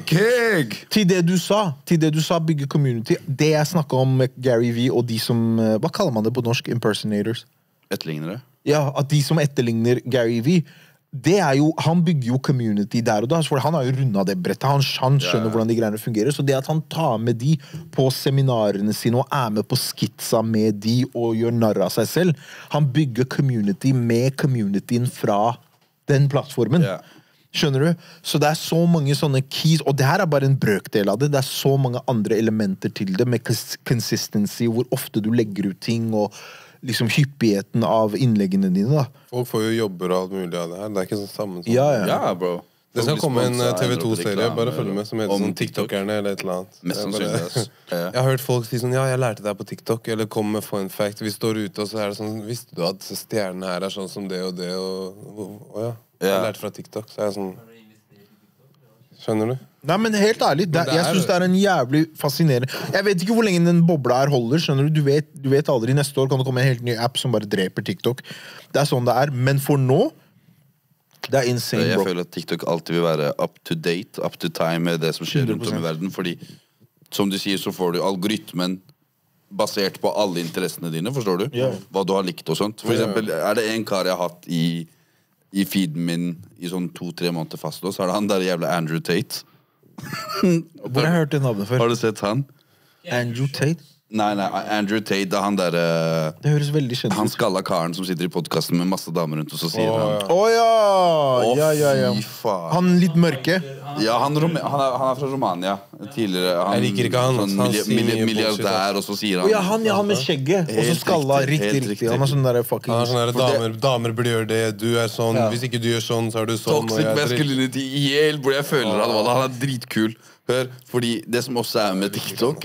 Speaker 1: til det du sa, bygge community, det jeg snakket om med Gary V og de som, hva kaller man det på norsk? Impersonators?
Speaker 2: Etterlignere?
Speaker 1: Ja, at de som etterligner Gary V, det er jo, han bygger jo community der og da, for han har jo rundet det brettet, han skjønner hvordan de greiene fungerer, så det at han tar med de på seminarene sine, og er med på skitsa med de, og gjør narr av seg selv, han bygger community med communityen fra den plattformen. Skjønner du? Så det er så mange sånne keys, og det her er bare en brøkdel av det. Det er så mange andre elementer til det, med consistency, hvor ofte du legger ut ting, og liksom hyppigheten av innleggene dine, da.
Speaker 3: Folk får jo jobber og alt mulig av det her. Det er ikke sånn sammen.
Speaker 2: Ja, bro.
Speaker 3: Det skal komme en TV2-serie, bare følg med, som heter sånn TikTokerne eller et eller annet.
Speaker 2: Mest sannsynlig.
Speaker 3: Jeg har hørt folk si sånn, ja, jeg lærte deg på TikTok, eller kom med fun fact. Vi står ute, og så er det sånn, visste du at stjernen her er sånn som det og det, og ja. Jeg lærte fra TikTok, så er jeg sånn... Skjønner du?
Speaker 1: Nei, men helt ærlig, jeg synes det er en jævlig fascinerende... Jeg vet ikke hvor lenge den bobla her holder, skjønner du? Du vet aldri, neste år kan det komme en helt ny app som bare dreper TikTok. Det er sånn det er, men for nå, det er insane, bro.
Speaker 2: Jeg føler at TikTok alltid vil være up to date, up to time med det som skjer rundt om i verden, fordi, som du sier, så får du algoritmen basert på alle interessene dine, forstår du? Hva du har likt og sånt. For eksempel, er det en kar jeg har hatt i feeden min i sånn 2-3 måneder fast, så er det han der jævla Andrew Tate.
Speaker 1: Hvor har jeg hørt det navnet før?
Speaker 2: Har du sett han?
Speaker 1: Andrew Tate?
Speaker 2: Nei, Andrew Tate, det er han der
Speaker 1: det høres veldig kjent ut.
Speaker 2: Han skalla karen som sitter i podcasten med masse damer rundt, og så sier han
Speaker 1: ja.
Speaker 2: Fy faen.
Speaker 1: Han litt mørke?
Speaker 2: Ja, han er fra Romania. Tidligere
Speaker 3: jeg liker ikke han.
Speaker 2: Sånn milliardær, og så sier han
Speaker 1: han med skjegget, og så skalla. Riktig. Han er sånn der fucking...
Speaker 3: Han er sånn der, damer burde gjøre det, du er sånn, hvis ikke du gjør sånn, så er du sånn.
Speaker 2: Toxic masculinity i hjel, hvor jeg føler han er dritkul. Hør, fordi det som også er med TikTok,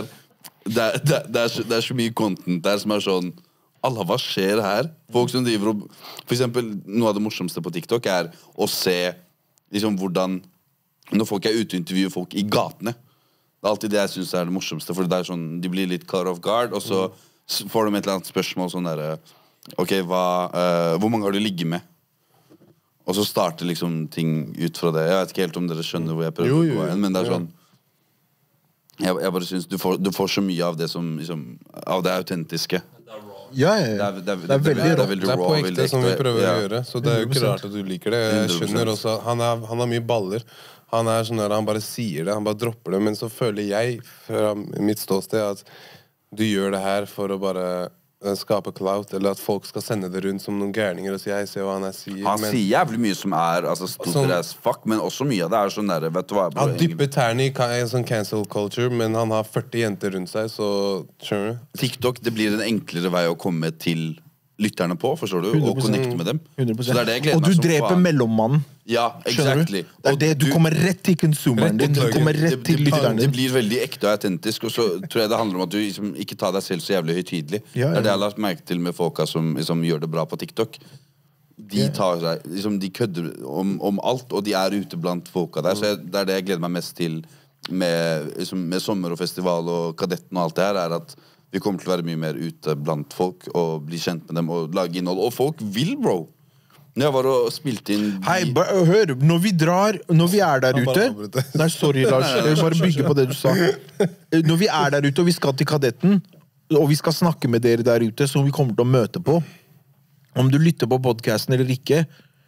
Speaker 2: det er så mye content der som er sånn, Allah, hva skjer her? Folk som driver og... For eksempel, noe av det morsomste på TikTok er å se liksom hvordan, når folk er ute og intervjuer folk i gatene. Det er alltid det jeg synes er det morsomste, for det er sånn, de blir litt caught off guard, og så får de et eller annet spørsmål sånn der, ok, hvor mange har du ligget med? Og så starter liksom ting ut fra det. Jeg vet ikke helt om dere skjønner hvor jeg prøver å gå inn, men det er sånn, jeg bare synes du får så mye av det som liksom, av det autentiske.
Speaker 1: Ja, ja, ja. Det er veldig
Speaker 2: det er
Speaker 1: rått.
Speaker 2: veldig
Speaker 3: Det er
Speaker 2: raw,
Speaker 3: på
Speaker 2: veldig
Speaker 3: ekte, som vi
Speaker 2: ekte.
Speaker 3: prøver
Speaker 2: Ja.
Speaker 3: å gjøre. Så det er jo ikke
Speaker 1: 100%.
Speaker 3: rart at du liker det. Jeg
Speaker 2: 100%.
Speaker 3: skjønner også at han har mye baller. Han er sånn der, han bare sier det, han bare dropper det. Men så føler jeg, fra mitt ståsted, at du gjør det her for å bare skape clout, eller at folk skal sende det rundt som noen gærninger og si jeg ser hva han her sier.
Speaker 2: Han
Speaker 3: men
Speaker 2: sier jævlig mye som er altså, stupid
Speaker 3: Sånn-
Speaker 2: as fuck, men også mye av det er sånn der, vet du hva bro,
Speaker 3: han dypper tærne i en sånn cancel culture, men han har 40 jenter rundt seg, så skjønner du?
Speaker 2: TikTok, det blir en enklere vei å komme til lytterne på, forstår du? Og
Speaker 1: 100%.
Speaker 2: connecte med dem.
Speaker 1: 100%.
Speaker 2: Så det er det jeg gleder
Speaker 1: Og
Speaker 2: meg
Speaker 1: du
Speaker 2: som
Speaker 1: dreper
Speaker 2: faen.
Speaker 1: mellommannen.
Speaker 2: Ja,
Speaker 1: Skjønner
Speaker 2: exactly.
Speaker 1: du? Det er det, du kommer rett til consumeren din. Du kommer rett til lytteren
Speaker 2: Det
Speaker 1: din.
Speaker 2: blir veldig ekte og autentisk, og så tror jeg det handler om at du liksom ikke tar deg selv så jævlig høytidelig.
Speaker 1: Ja, ja.
Speaker 2: Det er det jeg har lagt merke til med folka som liksom gjør det bra på TikTok. De tar seg, liksom, de kødder om alt, og de er ute blant folka der. Så det er det jeg gleder meg mest til med, liksom, med sommer og festival og Kadetten og alt det her, er at vi kommer til å være mye mer ute blant folk og bli kjent med dem og lage innhold. Og folk vil, bro! Når jeg var og spilte inn
Speaker 1: Hei, hør, når vi er der
Speaker 3: Han bare
Speaker 1: ute
Speaker 3: avbryter.
Speaker 1: Nei, sorry, Lars. Jeg vil bare bygge på det du sa. Når vi er der ute, og vi skal til Kadetten, og vi skal snakke med dere der ute, som vi kommer til å møte på, om du lytter på podcasten eller ikke,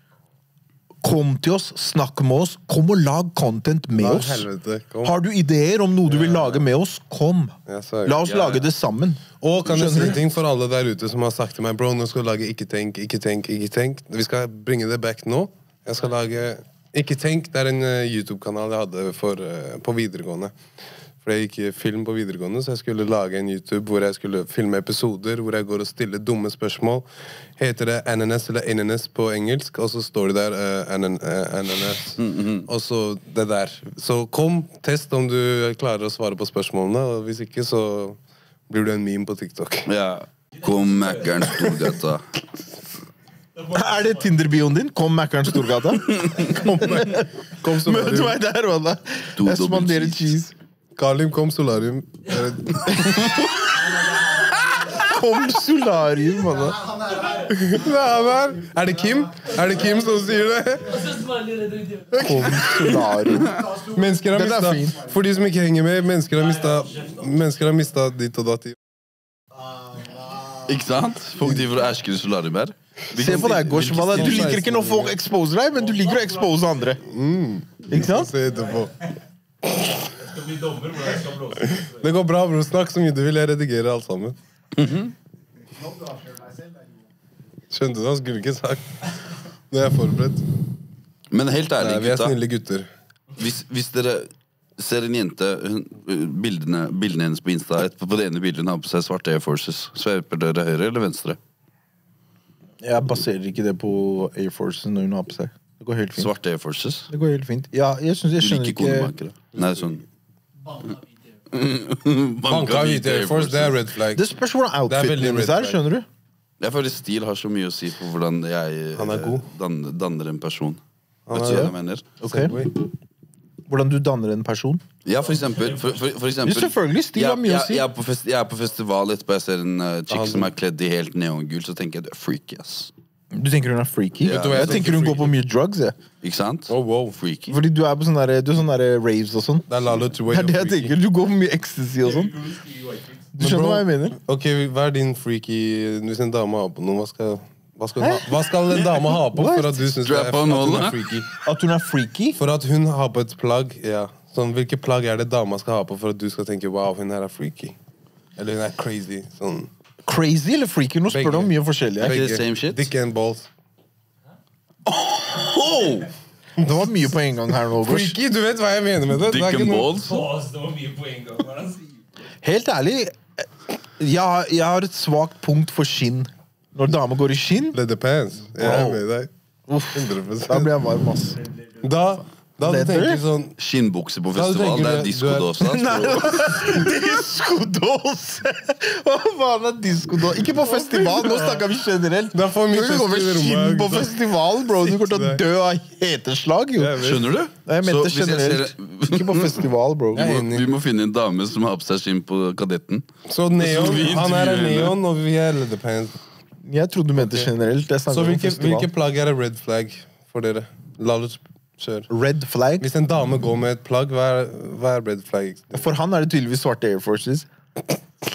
Speaker 1: kom til oss, snakk med oss, kom og lag content med
Speaker 3: Lag
Speaker 1: oss.
Speaker 3: helvete, kom.
Speaker 1: Har du ideer om noe du vil lage med oss, kom.
Speaker 3: Ja, så-
Speaker 1: La oss
Speaker 2: Ja,
Speaker 1: lage
Speaker 2: ja.
Speaker 1: det sammen.
Speaker 3: Og kan jeg si
Speaker 1: Skjønner
Speaker 3: en
Speaker 1: du?
Speaker 3: ting for alle der ute som har sagt til meg Bro, nå skal du lage Ikke tenk, ikke tenk, ikke tenk. Vi skal bringe det back nå. Jeg skal lage Ikke tenk, det er en YouTube-kanal jeg hadde på videregående. For jeg gikk i film på videregående, så jeg skulle lage en YouTube hvor jeg skulle filme episoder, hvor jeg går og stiller dumme spørsmål. Heter det NNS eller NNS på engelsk, og så står det der NNS. Og så det der. Så kom, test om du klarer å svare på spørsmålene, og hvis ikke, så blir du en meme på TikTok.
Speaker 2: Ja. Kom, Mækkern Storgata.
Speaker 1: Er det Tinder-bioen din? Kom, Mækkern Storgata.
Speaker 3: Kom
Speaker 1: Møt
Speaker 3: solarium.
Speaker 1: meg der, Walla.
Speaker 2: To
Speaker 1: Jeg
Speaker 2: dobbelt
Speaker 1: spanderer
Speaker 2: cheese.
Speaker 1: cheese.
Speaker 3: Kalim, kom solarium.
Speaker 1: Kom, solarium, Walla.
Speaker 3: Er det Kim? Er det Kim som sier det?
Speaker 1: Kom, solarium.
Speaker 3: Mennesker har
Speaker 1: Den er fin.
Speaker 3: mistet, for de som ikke henger med, mennesker har mistet ditt og datt.
Speaker 2: Ikke sant? Folk driver og ersker i solarium her.
Speaker 1: Se på deg, Gosh. Walla. Du liker ikke når folk exposer deg, men du liker å expose andre. Ikke sant?
Speaker 3: Se etterpå.
Speaker 4: Skal bli dommer, hvordan jeg skal blåse.
Speaker 3: Det går bra, bror. Snakk så mye du vil. Jeg redigerer alt sammen. Skjønte du? Han skulle ikke sagt. Nå er jeg forberedt.
Speaker 2: Men helt ærlig,
Speaker 3: Nei, vi er
Speaker 2: gutta.
Speaker 3: snille gutter.
Speaker 2: Hvis dere ser en jente, bildene hennes på Insta, på det ene bildet hun har på seg svarte Air Forces, sveiper dere høyre eller venstre?
Speaker 1: Jeg baserer ikke det på Air Force når hun har på seg. Det går helt fint.
Speaker 2: Svarte Air Forces?
Speaker 1: Det går helt fint. Ja, jeg
Speaker 2: Du
Speaker 1: skjønner
Speaker 2: liker
Speaker 1: ikke
Speaker 2: konebankere? Nei, sånn
Speaker 3: Banka hvite Air Force, det er red flag.
Speaker 1: Det spørs hvordan
Speaker 3: Det er
Speaker 1: outfiten
Speaker 3: veldig
Speaker 1: hennes
Speaker 3: red
Speaker 1: er,
Speaker 3: flag.
Speaker 1: skjønner du?
Speaker 2: Jeg føler stil har så mye å si på hvordan jeg
Speaker 3: Han er god.
Speaker 2: danner en person.
Speaker 3: Han
Speaker 2: Vet
Speaker 3: er-
Speaker 2: du hva jeg mener?
Speaker 1: Ok.
Speaker 3: Segway.
Speaker 1: Hvordan du danner en person.
Speaker 2: Ja, for eksempel, for eksempel
Speaker 1: Ja, selvfølgelig, stil har mye å si.
Speaker 2: Jeg er på festival etterpå, jeg ser en chick
Speaker 3: Han-
Speaker 2: som er kledd i helt neongul, så tenker jeg du er freaky, ass.
Speaker 1: Du tenker hun er freaky?
Speaker 2: Ja. Vet du hva
Speaker 1: jeg
Speaker 3: jeg
Speaker 1: tenker
Speaker 3: tenker
Speaker 1: hun går på
Speaker 3: freaky?
Speaker 1: mye drugs. Jeg.
Speaker 2: Ikke sant?
Speaker 3: Oh, wow.
Speaker 2: Freaky.
Speaker 1: Fordi du er på sånne, der, du er sånne der raves og sånn.
Speaker 3: Det er Lalo to
Speaker 1: Det er det jeg tenker. Du går på mye ecstasy og sånn. Du skjønner hva jeg mener?
Speaker 3: Ok, hva er din freaky hvis en dame har på noe? Hva skal en dame ha på for at du syns
Speaker 2: Strap on,
Speaker 3: at hun
Speaker 2: Ola.
Speaker 3: er freaky?
Speaker 1: At hun er freaky?
Speaker 3: For at hun har på et plagg, ja. Sånn, hvilke plagg er det dama skal ha på for at du skal tenke wow, hun her er freaky? Eller hun er crazy? Sånn.
Speaker 1: Crazy eller freaky? Nå spør du om mye forskjellig. her.
Speaker 2: ikke det same shit?
Speaker 3: Dick and balls.
Speaker 2: Oh!
Speaker 1: Det var mye på en gang her nå. Gosh.
Speaker 3: Freaky, du vet hva jeg mener med det.
Speaker 2: Dick
Speaker 3: det er ikke
Speaker 2: and
Speaker 3: noe-
Speaker 2: balls?
Speaker 4: Pause, det var mye på en gang. Hva er det han sier?
Speaker 1: Helt ærlig, jeg har et svakt punkt for skinn. Når damer går i skinn,
Speaker 3: Leather pants. Jeg er
Speaker 1: Wow.
Speaker 3: med deg.
Speaker 1: uff,
Speaker 3: 100%.
Speaker 1: da blir jeg varm, ass.
Speaker 3: Da du
Speaker 1: Leather?
Speaker 3: tenker sånn
Speaker 2: Skinnbukse på
Speaker 3: Ja, du
Speaker 2: festival,
Speaker 3: tenker
Speaker 2: det er
Speaker 3: du-
Speaker 2: diskodåse. ass,
Speaker 1: Nei,
Speaker 2: bro.
Speaker 1: diskodåse! Hva faen er diskodåse? Ikke på festival, nå snakker vi generelt.
Speaker 3: Det er for mye
Speaker 1: Du går
Speaker 3: fest
Speaker 1: over
Speaker 3: i rommet,
Speaker 1: skinn på
Speaker 3: ikke sant?
Speaker 1: festival, bro. Du kommer til å dø av heteslag, jo.
Speaker 3: Jeg vet.
Speaker 2: Skjønner du?
Speaker 1: Jeg
Speaker 2: Så
Speaker 1: mente
Speaker 2: hvis jeg
Speaker 1: generelt.
Speaker 2: ser-
Speaker 1: Ikke på festival, bro.
Speaker 3: Jeg er enig.
Speaker 2: Vi må finne en dame som har på seg skinn på Kadetten.
Speaker 3: Så neon,
Speaker 2: Så vi
Speaker 3: han her er
Speaker 2: intervjuer henne.
Speaker 3: neon, og vi er leather pants.
Speaker 1: Jeg trodde du mente generelt. Jeg
Speaker 3: Så
Speaker 1: snakker om
Speaker 3: hvilke
Speaker 1: festival.
Speaker 3: plagg er det red flag for dere? Lalo, kjør.
Speaker 1: Red flag?
Speaker 3: Hvis en dame går med et plagg, hva er red flag?
Speaker 1: For han er det tydeligvis svarte Air Forces.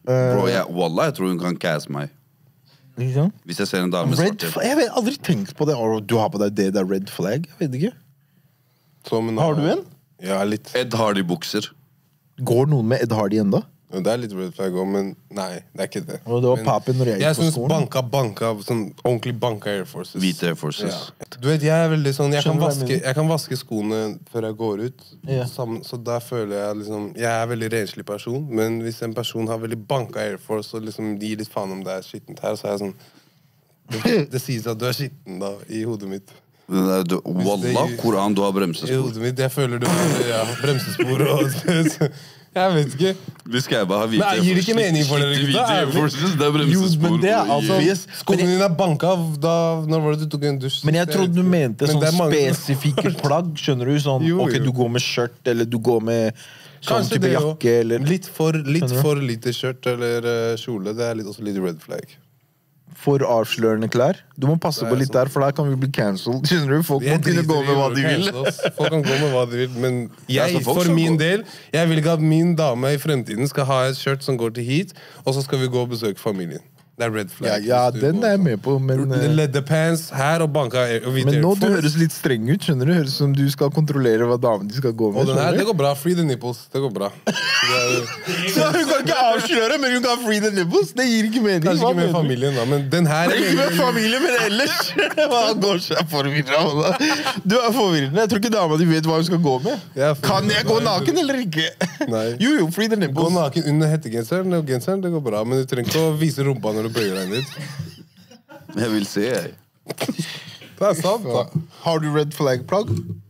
Speaker 2: Bro, wallah, jeg tror hun kan casse meg.
Speaker 1: Ikke sant?
Speaker 2: Hvis jeg ser en dame med
Speaker 1: Red
Speaker 2: svarte.
Speaker 1: flag, jeg har aldri tenkt på det. Du har på deg det der red flag? Jeg vet ikke. Har du en?
Speaker 3: Ja, litt.
Speaker 2: Ed Hardy-bukser.
Speaker 1: Går noen med Ed Hardy enda?
Speaker 3: Det er litt red flag også, men nei, det er ikke det.
Speaker 1: Og det var
Speaker 3: Men
Speaker 1: papen når jeg
Speaker 3: jeg
Speaker 1: gikk på
Speaker 3: synes
Speaker 1: skolen.
Speaker 3: banka, sånn ordentlig banka Air Forces.
Speaker 2: Hvite Air Forces.
Speaker 3: Ja. Du vet, jeg er veldig sånn,
Speaker 1: Skjønner
Speaker 3: jeg kan vaske skoene før jeg går ut.
Speaker 1: Ja.
Speaker 3: Så der føler jeg liksom, jeg er en veldig renslig person, men hvis en person har veldig banka Air Force og liksom gir litt faen om det er skittent her, så er jeg sånn, det sies at du er skitten da, i hodet mitt.
Speaker 2: Wallah, Koran, du har
Speaker 3: I
Speaker 2: bremsespor.
Speaker 3: hodet mitt, jeg føler du har bremsespor og... Jeg vet ikke.
Speaker 2: Hvis skal jeg bare ha hvite
Speaker 3: Men gir det ikke mening for dere,
Speaker 2: Hvite
Speaker 3: gutta?
Speaker 2: Air Forces, det er
Speaker 1: Jo,
Speaker 2: bremsespor.
Speaker 1: men det er
Speaker 2: bro.
Speaker 1: altså-
Speaker 2: Yes.
Speaker 3: Skoene dine er banka av da, når var det du tok en dusj?
Speaker 1: Men jeg trodde du mente
Speaker 3: Men
Speaker 1: sånn
Speaker 3: det er mange-
Speaker 1: spesifikke plagg. Skjønner du? Sånn,
Speaker 3: Jo,
Speaker 1: ok,
Speaker 3: jo.
Speaker 1: du går med skjørt, eller du går med sånn
Speaker 3: Kanskje
Speaker 1: type
Speaker 3: det
Speaker 1: jakke,
Speaker 3: også.
Speaker 1: eller
Speaker 3: Litt
Speaker 1: Skjønner du?
Speaker 3: for lite skjørt eller kjole, det er også litt red flag.
Speaker 1: for avslørende klær. Du må passe
Speaker 3: Det er
Speaker 1: på litt
Speaker 3: sant.
Speaker 1: der, for der kan vi bli cancelled. Skjønner du? Folk må
Speaker 3: Jeg
Speaker 1: kunne
Speaker 3: driter
Speaker 1: gå
Speaker 3: i
Speaker 1: med hva
Speaker 3: å
Speaker 1: de vil.
Speaker 3: cancel oss. Folk kan gå med hva de vil, men
Speaker 2: Ja,
Speaker 3: jeg,
Speaker 2: så folk
Speaker 3: for
Speaker 2: skal
Speaker 3: min
Speaker 2: gå.
Speaker 3: del, jeg vil ikke at min dame i fremtiden skal ha et skjørt som går til hit, og så skal vi gå og besøke familien. Det er red
Speaker 1: Ja,
Speaker 3: flag.
Speaker 1: ja,
Speaker 3: hvis du
Speaker 1: den
Speaker 3: går
Speaker 1: er jeg
Speaker 3: sånn.
Speaker 1: med på, men
Speaker 3: Leatherpants her og banka og hvite
Speaker 1: men
Speaker 3: Air
Speaker 1: nå du
Speaker 3: Force.
Speaker 1: høres litt streng ut. Skjønner du? Høres som du skal kontrollere hva damen de skal gå med.
Speaker 3: Og den her,
Speaker 1: skjønner
Speaker 3: det
Speaker 1: du?
Speaker 3: går bra. Free the nipples. Det går bra. Det er,
Speaker 1: Så hun kan ikke avsløre, men hun kan free the nipples? Det gir ikke mening.
Speaker 3: kanskje
Speaker 1: Hva
Speaker 3: ikke med
Speaker 1: mener du?
Speaker 3: familien, da, men den her
Speaker 1: Ikke med familie, men ellers. Han går seg forvirra. Du er forvirrende. Jeg tror ikke dama di vet hva hun skal gå med.
Speaker 3: Jeg er
Speaker 1: Kan jeg gå naken eller ikke?
Speaker 3: Nei.
Speaker 1: Jo, free the
Speaker 3: Gå
Speaker 1: nipples.
Speaker 3: naken under hettegenseren og genseren, det går bra, men du trenger ikke å vise rumpa når du bøyer deg litt.
Speaker 2: Jeg vil se, jeg.
Speaker 3: Det er sant, da.
Speaker 1: Har du red flag-plagg?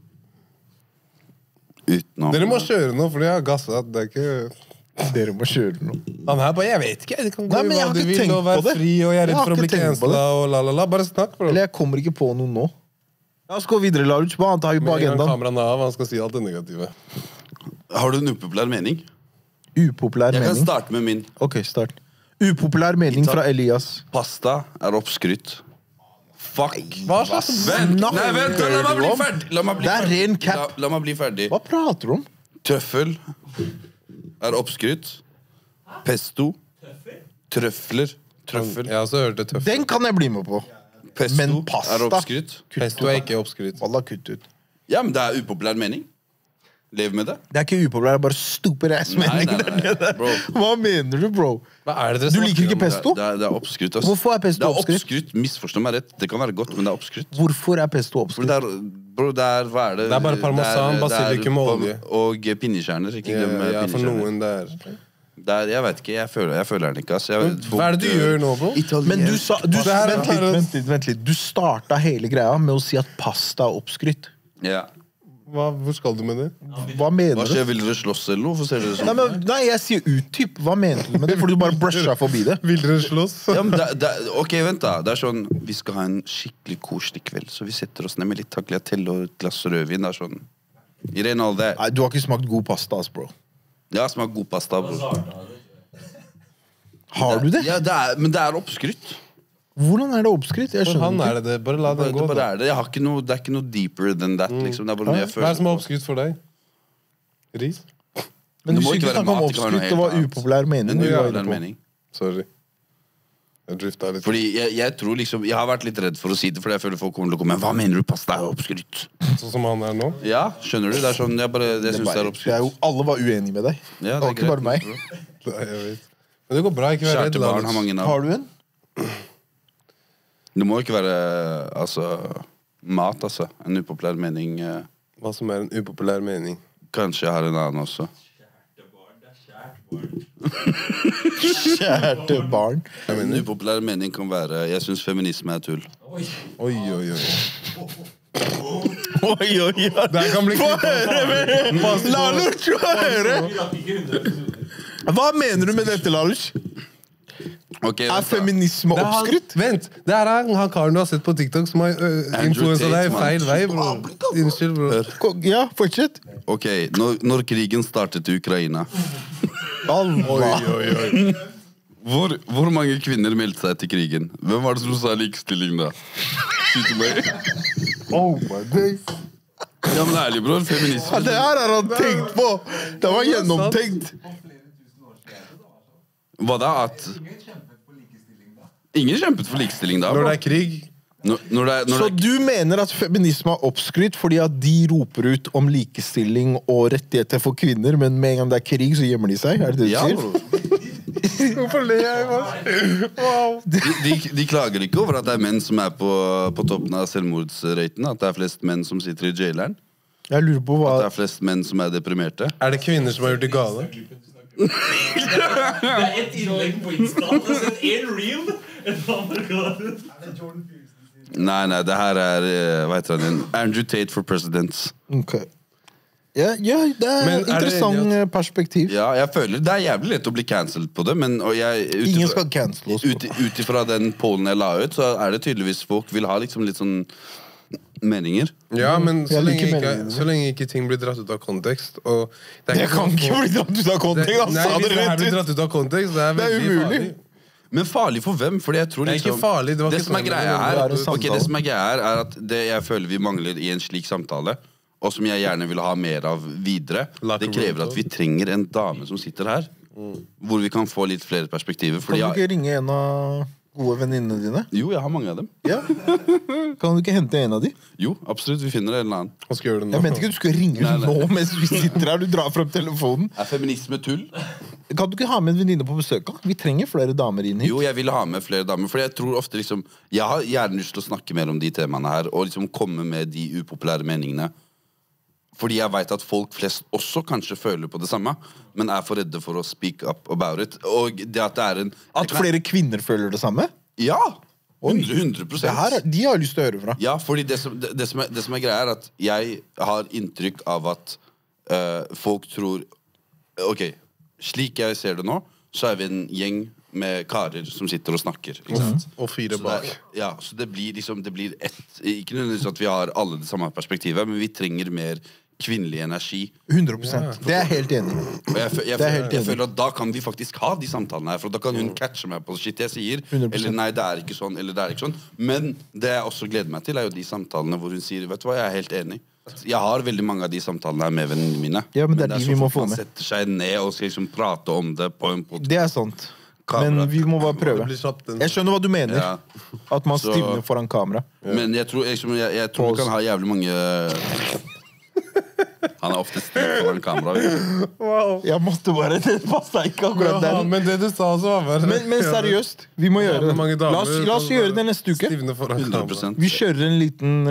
Speaker 2: Utenom
Speaker 3: Dere må kjøre nå, fordi jeg har gassa. Det er ikke...
Speaker 1: Dere må kjøre nå.
Speaker 3: Han her bare, jeg vet ikke, de kan gå
Speaker 1: Nei,
Speaker 3: i
Speaker 1: men jeg
Speaker 3: hva
Speaker 1: har
Speaker 3: de
Speaker 1: ikke
Speaker 3: vil
Speaker 1: tenkt
Speaker 3: og være
Speaker 1: på det.
Speaker 3: fri, og jeg er
Speaker 1: Jeg
Speaker 3: redd
Speaker 1: har
Speaker 3: for å bli
Speaker 1: ikke tenkt på
Speaker 3: cancela og la. Bare snakk, bro.
Speaker 1: Eller jeg kommer ikke på noe nå. La oss gå videre, Laruch. Hva annet har vi på
Speaker 3: Med en gang
Speaker 1: agendaen?
Speaker 3: kameraene er av, han skal si alt det negative.
Speaker 2: Har du en upopulær mening?
Speaker 1: Upopulær
Speaker 2: Jeg kan
Speaker 1: mening.
Speaker 2: starte med min.
Speaker 1: Ok, start. Upopulær mening fra Elias.
Speaker 2: Pasta er oppskrytt. Fuck.
Speaker 3: Hva slags
Speaker 2: Vent,
Speaker 1: snakker
Speaker 2: nei, vent,
Speaker 1: du
Speaker 2: la meg bli
Speaker 1: om?
Speaker 2: ferdig. La meg bli
Speaker 1: Det er
Speaker 2: ferdig.
Speaker 1: ren cap.
Speaker 2: La meg bli ferdig.
Speaker 1: Hva prater du om?
Speaker 2: Trøffel er oppskrytt. Pesto. Trøfler. Trøffel.
Speaker 3: Jeg har også hørt det tøft.
Speaker 1: Den kan jeg bli med på.
Speaker 2: Pesto
Speaker 1: Men pasta?
Speaker 2: er oppskrytt.
Speaker 3: Pesto er ikke oppskrytt.
Speaker 1: Wallah, kutt ut.
Speaker 2: Ja, men det er upopulær mening. Lev med det.
Speaker 1: Det er ikke upopulær, det er bare stupid ass
Speaker 2: Nei,
Speaker 1: mening.
Speaker 2: nei,
Speaker 1: Det er
Speaker 2: nei,
Speaker 1: det der.
Speaker 2: bro.
Speaker 1: Hva mener du, bro?
Speaker 3: Hva er det dere
Speaker 1: Du
Speaker 3: snakker
Speaker 1: liker ikke
Speaker 3: om?
Speaker 1: pesto?
Speaker 2: Det er oppskrytt. ass.
Speaker 1: Hvorfor er pesto
Speaker 2: Det er
Speaker 1: oppskrytt?
Speaker 2: oppskrytt. Misforstå meg rett. Det kan være godt, men det er oppskrytt.
Speaker 1: Hvorfor er pesto
Speaker 2: For
Speaker 1: oppskrytt?
Speaker 2: det er, bro, det er, hva er det?
Speaker 3: Det er bare parmesan,
Speaker 2: Det er-
Speaker 3: basilikum og olje.
Speaker 2: Og pinjekjerner. Ikke
Speaker 3: Ja,
Speaker 2: glem
Speaker 3: ja, for
Speaker 2: pinjekjerner.
Speaker 3: noen det er.
Speaker 2: Jeg vet ikke, jeg føler den ikke, ass.
Speaker 3: Hva er det du gjør nå, bro?
Speaker 1: Men du sa
Speaker 3: Det her er-
Speaker 1: vent litt. Du starta hele greia med å si at pasta er oppskrytt.
Speaker 2: Ja.
Speaker 3: Hvor skal du med det?
Speaker 1: Hva mener
Speaker 2: Hva
Speaker 1: du?
Speaker 2: skjer, vil dere slåss eller noe? Hvorfor ser dere
Speaker 1: Nei,
Speaker 2: sånn?
Speaker 1: men, nei, jeg sier utdyp. Hva mener du med det? For du bare brusha forbi det.
Speaker 3: Vil dere slåss?
Speaker 2: Ja, men ok, vent da. Det er sånn, vi skal ha en skikkelig koselig kveld, så vi setter oss ned med litt tagliatelle og et glass rødvin. Det er sånn, it ain't all that.
Speaker 1: Nei, du har ikke smakt god pasta, ass, bro.
Speaker 2: Jeg har smakt god pasta, bror.
Speaker 1: Har du det?
Speaker 2: Ja, men det er oppskrytt.
Speaker 1: Hvordan er det oppskrytt? Jeg
Speaker 3: For han
Speaker 1: skjønner
Speaker 3: er
Speaker 1: ikke.
Speaker 3: det. Bare la den gå.
Speaker 2: Det
Speaker 3: da.
Speaker 2: bare er det. Jeg har ikke noe, det er ikke noe deeper than that, liksom. Det er bare noe jeg
Speaker 3: Hva er det som er
Speaker 2: føler.
Speaker 3: oppskrytt for deg? Ris?
Speaker 1: Men
Speaker 2: Det
Speaker 1: du
Speaker 2: må
Speaker 1: skulle
Speaker 2: ikke
Speaker 1: ikke
Speaker 2: være
Speaker 1: snakke om
Speaker 2: mat, det kan være noe
Speaker 1: oppskrytt. Det var
Speaker 2: helt annet.
Speaker 1: upopulær mening.
Speaker 2: En
Speaker 1: du var
Speaker 2: upopulær
Speaker 1: inne på.
Speaker 2: mening.
Speaker 3: Sorry. Jeg drifta litt.
Speaker 2: Fordi jeg tror liksom, jeg har vært litt redd for å si det, fordi jeg føler folk kommer til å komme. Men hva mener du pasta er oppskrytt?
Speaker 3: Sånn som han er nå?
Speaker 2: Ja, skjønner du? Det er sånn, jeg synes det er
Speaker 1: Det er
Speaker 2: oppskrytt.
Speaker 1: jo, alle var uenige med deg.
Speaker 2: Ja,
Speaker 1: det var ikke bare meg.
Speaker 3: Nei, jeg vet. Men det går bra. Ikke vær redd.
Speaker 2: Kjærte barn har mange navn.
Speaker 1: Har du en?
Speaker 2: Det må ikke være altså, mat, altså. En upopulær mening.
Speaker 3: Hva som er en upopulær mening.
Speaker 2: Kanskje jeg har en annen også.
Speaker 1: Kjærte barn.
Speaker 2: En upopulær mening kan være jeg syns feminisme er tull.
Speaker 3: Oi, oi, oi.
Speaker 1: Oi, oi, oi.
Speaker 3: Det kan bli
Speaker 1: Få høre! La Luch få høre! Hva mener du med dette, Laluch?
Speaker 2: Okay,
Speaker 1: Er feminisme oppskrytt?
Speaker 3: Vent! Det er han karen du har sett på TikTok som har influensa deg
Speaker 2: Tate,
Speaker 3: feil vei, bro. Unnskyld, bro.
Speaker 1: Ja, fortsett.
Speaker 2: Ok, når krigen startet i Ukraina, hvor mange kvinner meldte seg til krigen? Hvem var det som sa likestilling da? Si til meg.
Speaker 1: Oh my days.
Speaker 2: Ja, men ærlig, bror. Feminisme.
Speaker 1: Ja, det her har han tenkt på! Det var gjennomtenkt.
Speaker 2: Hva da? At ingen kjempet for likestilling da.
Speaker 3: Når
Speaker 2: bro.
Speaker 3: det er krig.
Speaker 1: Så du mener at feminisme er oppskrytt fordi at de roper ut om likestilling og rettigheter for kvinner, men med en gang det er krig, så gjemmer de seg? Er det det du
Speaker 2: Ja,
Speaker 1: sier?
Speaker 2: bro.
Speaker 3: Hvorfor ler jeg, mann? Wow.
Speaker 2: De klager ikke over at det er menn som er på toppen av selvmordsraten. At det er flest menn som sitter i jaileren.
Speaker 1: Jeg lurer på hva
Speaker 2: At det er flest menn som er deprimerte.
Speaker 3: Er det kvinner som har gjort det gale?
Speaker 4: Det er et innlegg på Insta. Jeg har sett en reel. En amerikaner.
Speaker 2: Nei, det her er hva heter han? Andrew Tate for president.
Speaker 1: Ok. Ja, det er
Speaker 3: Men er det
Speaker 1: interessant
Speaker 3: enig
Speaker 1: perspektiv.
Speaker 2: Ja, jeg føler Det er jævlig lett å bli cancelled på det, men
Speaker 1: Ingen skal cancele oss.
Speaker 2: ut ifra den pollen jeg la ut, så er det tydeligvis folk vil ha liksom litt sånn meninger.
Speaker 3: Ja, men så
Speaker 1: Jeg
Speaker 3: lenge,
Speaker 1: liker
Speaker 3: ikke,
Speaker 1: meningene.
Speaker 3: så lenge ikke ting blir dratt ut av kontekst og
Speaker 1: Det kan ikke bli dratt ut av kontekst! Han
Speaker 3: Nei,
Speaker 1: sa
Speaker 3: hvis
Speaker 1: det
Speaker 3: det her
Speaker 1: rett
Speaker 3: blir
Speaker 1: ut!
Speaker 3: dratt ut av kontekst, det er
Speaker 1: Det er
Speaker 3: veldig
Speaker 1: umulig.
Speaker 3: farlig.
Speaker 2: Men farlig for hvem? Fordi jeg tror
Speaker 3: Det er ikke
Speaker 2: liksom
Speaker 3: farlig, det var
Speaker 2: det
Speaker 3: ikke
Speaker 2: som er
Speaker 3: sånn.
Speaker 2: greia
Speaker 1: Det er
Speaker 2: her,
Speaker 1: en samtale.
Speaker 2: det som er greia her, er at det jeg føler vi mangler i en slik samtale, og som jeg gjerne vil ha mer av videre,
Speaker 3: Like
Speaker 2: det
Speaker 3: a
Speaker 2: krever
Speaker 3: road
Speaker 2: at vi trenger en dame som sitter her, hvor vi kan få litt flere perspektiver.
Speaker 1: Kan
Speaker 2: Fordi
Speaker 1: du ikke ringe en av gode venninnene dine?
Speaker 2: jo, jeg har mange av dem.
Speaker 1: Ja. Kan du ikke hente en av de?
Speaker 2: Jo, absolutt, vi finner en eller annen.
Speaker 3: Han skal gjøre det nå.
Speaker 1: Jeg mente ikke du skal ringe
Speaker 2: Nei.
Speaker 1: nå mens vi sitter her. Du drar frem telefonen.
Speaker 2: Er feminisme tull?
Speaker 1: Kan du ikke ha med en venninne på besøk? Da? Vi trenger flere damer inn hit.
Speaker 2: Jo, jeg vil ha med flere damer, for jeg tror ofte liksom jeg har gjerne lyst til å snakke mer om de temaene her, og liksom komme med de upopulære meningene. Fordi jeg vet at folk flest også kanskje føler på det samme, men er for redde for å speak up about it. Og det at det er en
Speaker 1: At flere kvinner føler det samme?
Speaker 2: Ja! 100%.
Speaker 1: Det her, de har lyst til å høre fra.
Speaker 2: Ja, fordi det som er greia, er at jeg har inntrykk av at folk tror Ok, slik jeg ser det nå, så er vi en gjeng med karer som sitter og snakker. Ikke sant?
Speaker 3: Og fire
Speaker 2: Så
Speaker 3: bak.
Speaker 2: så det blir liksom ikke nødvendigvis at vi har alle det samme perspektivet, men vi trenger mer kvinnelig energi.
Speaker 1: 100%. Det er jeg helt enig i.
Speaker 2: Og jeg
Speaker 1: Det er helt
Speaker 2: jeg
Speaker 1: enig.
Speaker 2: føler at da kan vi faktisk ha de samtalene her, for da kan hun catche meg på shit jeg sier.
Speaker 1: 100%.
Speaker 2: Eller nei, det er ikke sånn, eller det er ikke sånn. Men det jeg også gleder meg til, er jo de samtalene hvor hun sier vet du hva, jeg er helt enig. Jeg har veldig mange av de samtalene her med vennene mine.
Speaker 1: Ja, men det er de
Speaker 2: så
Speaker 1: vi må
Speaker 2: fort
Speaker 1: få
Speaker 2: man
Speaker 1: med.
Speaker 2: setter seg ned og skal liksom prate om det på en podcast.
Speaker 1: Det er sant.
Speaker 2: Kamera.
Speaker 1: Men vi må bare prøve.
Speaker 3: Det blir kjapt, den.
Speaker 1: Jeg skjønner hva du mener.
Speaker 2: Ja.
Speaker 1: At man
Speaker 2: Så-
Speaker 1: stivner foran kamera.
Speaker 2: Men jeg tror vi kan ha jævlig mange Han er ofte stiv foran kamera. vet du.
Speaker 3: Wow.
Speaker 1: Jeg måtte bare Det passa ikke akkurat
Speaker 3: Ja,
Speaker 1: der.
Speaker 3: men det du sa, så var bare
Speaker 1: Men seriøst, vi må gjøre det.
Speaker 3: mange damer
Speaker 1: La oss
Speaker 3: kan
Speaker 1: gjøre det neste uke.
Speaker 3: Stivne foran kamera.
Speaker 2: 100%.
Speaker 1: Vi kjører en liten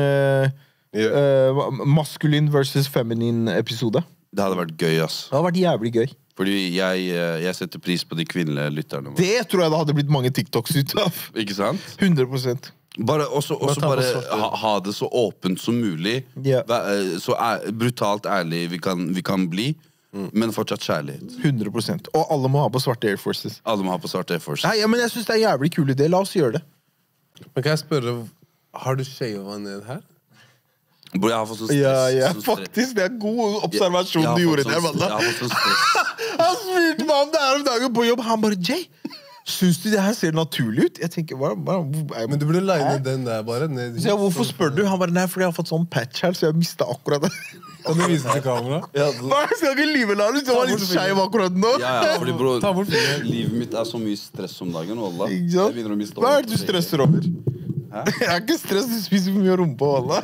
Speaker 1: maskulin versus feminin episode.
Speaker 2: Det hadde vært gøy, ass.
Speaker 1: Det har vært jævlig gøy.
Speaker 2: Fordi jeg setter pris på de kvinnelige lytterne våre.
Speaker 1: Det tror jeg det hadde blitt mange TikToks ut av.
Speaker 2: Ikke sant?
Speaker 1: 100%.
Speaker 2: Bare, også
Speaker 3: ta på
Speaker 2: bare
Speaker 3: svart.
Speaker 2: ha det så åpent som mulig.
Speaker 1: Ja.
Speaker 2: Så brutalt ærlig vi kan bli, men fortsatt kjærlighet.
Speaker 1: 100%. Og alle må ha på svarte Air Forces.
Speaker 2: Alle må ha på svart Air Force.
Speaker 1: Nei, ja, men jeg synes det er en jævlig kul idé. La oss gjøre det.
Speaker 3: Men kan jeg spørre, har du shava ned her?
Speaker 2: Bro, jeg har fått sånn stress.
Speaker 1: Ja,
Speaker 2: sånn stress.
Speaker 1: faktisk. Det er god observasjon
Speaker 2: Jeg har
Speaker 1: du
Speaker 2: fått
Speaker 1: gjorde
Speaker 2: sånn-
Speaker 1: der,
Speaker 2: Jeg
Speaker 1: mann.
Speaker 2: har fått sånn stress.
Speaker 1: Han spurte meg om det her om dagen på jobb. Han bare Jay, syns du det her ser naturlig ut? Jeg tenker,
Speaker 3: Men du burde leie ned den der, bare. Ned.
Speaker 1: Så jeg, hvorfor spør du? Han bare, nei, fordi jeg har fått sånn patch her, så jeg mistet akkurat det.
Speaker 3: Kan du vise til kamera?
Speaker 1: Hva, jeg skal ikke lyve, Lars. Det var litt skeiv akkurat nå.
Speaker 2: Ja, fordi bro,
Speaker 3: Ta bort fingeren.
Speaker 2: livet mitt er så mye stress om dagen. Wallah.
Speaker 1: Ikke
Speaker 2: Jeg
Speaker 1: sant?
Speaker 2: begynner å miste
Speaker 1: Hva er det du
Speaker 2: overblikket.
Speaker 1: stresser over? Jeg er ikke stress, du spiser for mye rumpe, Walla.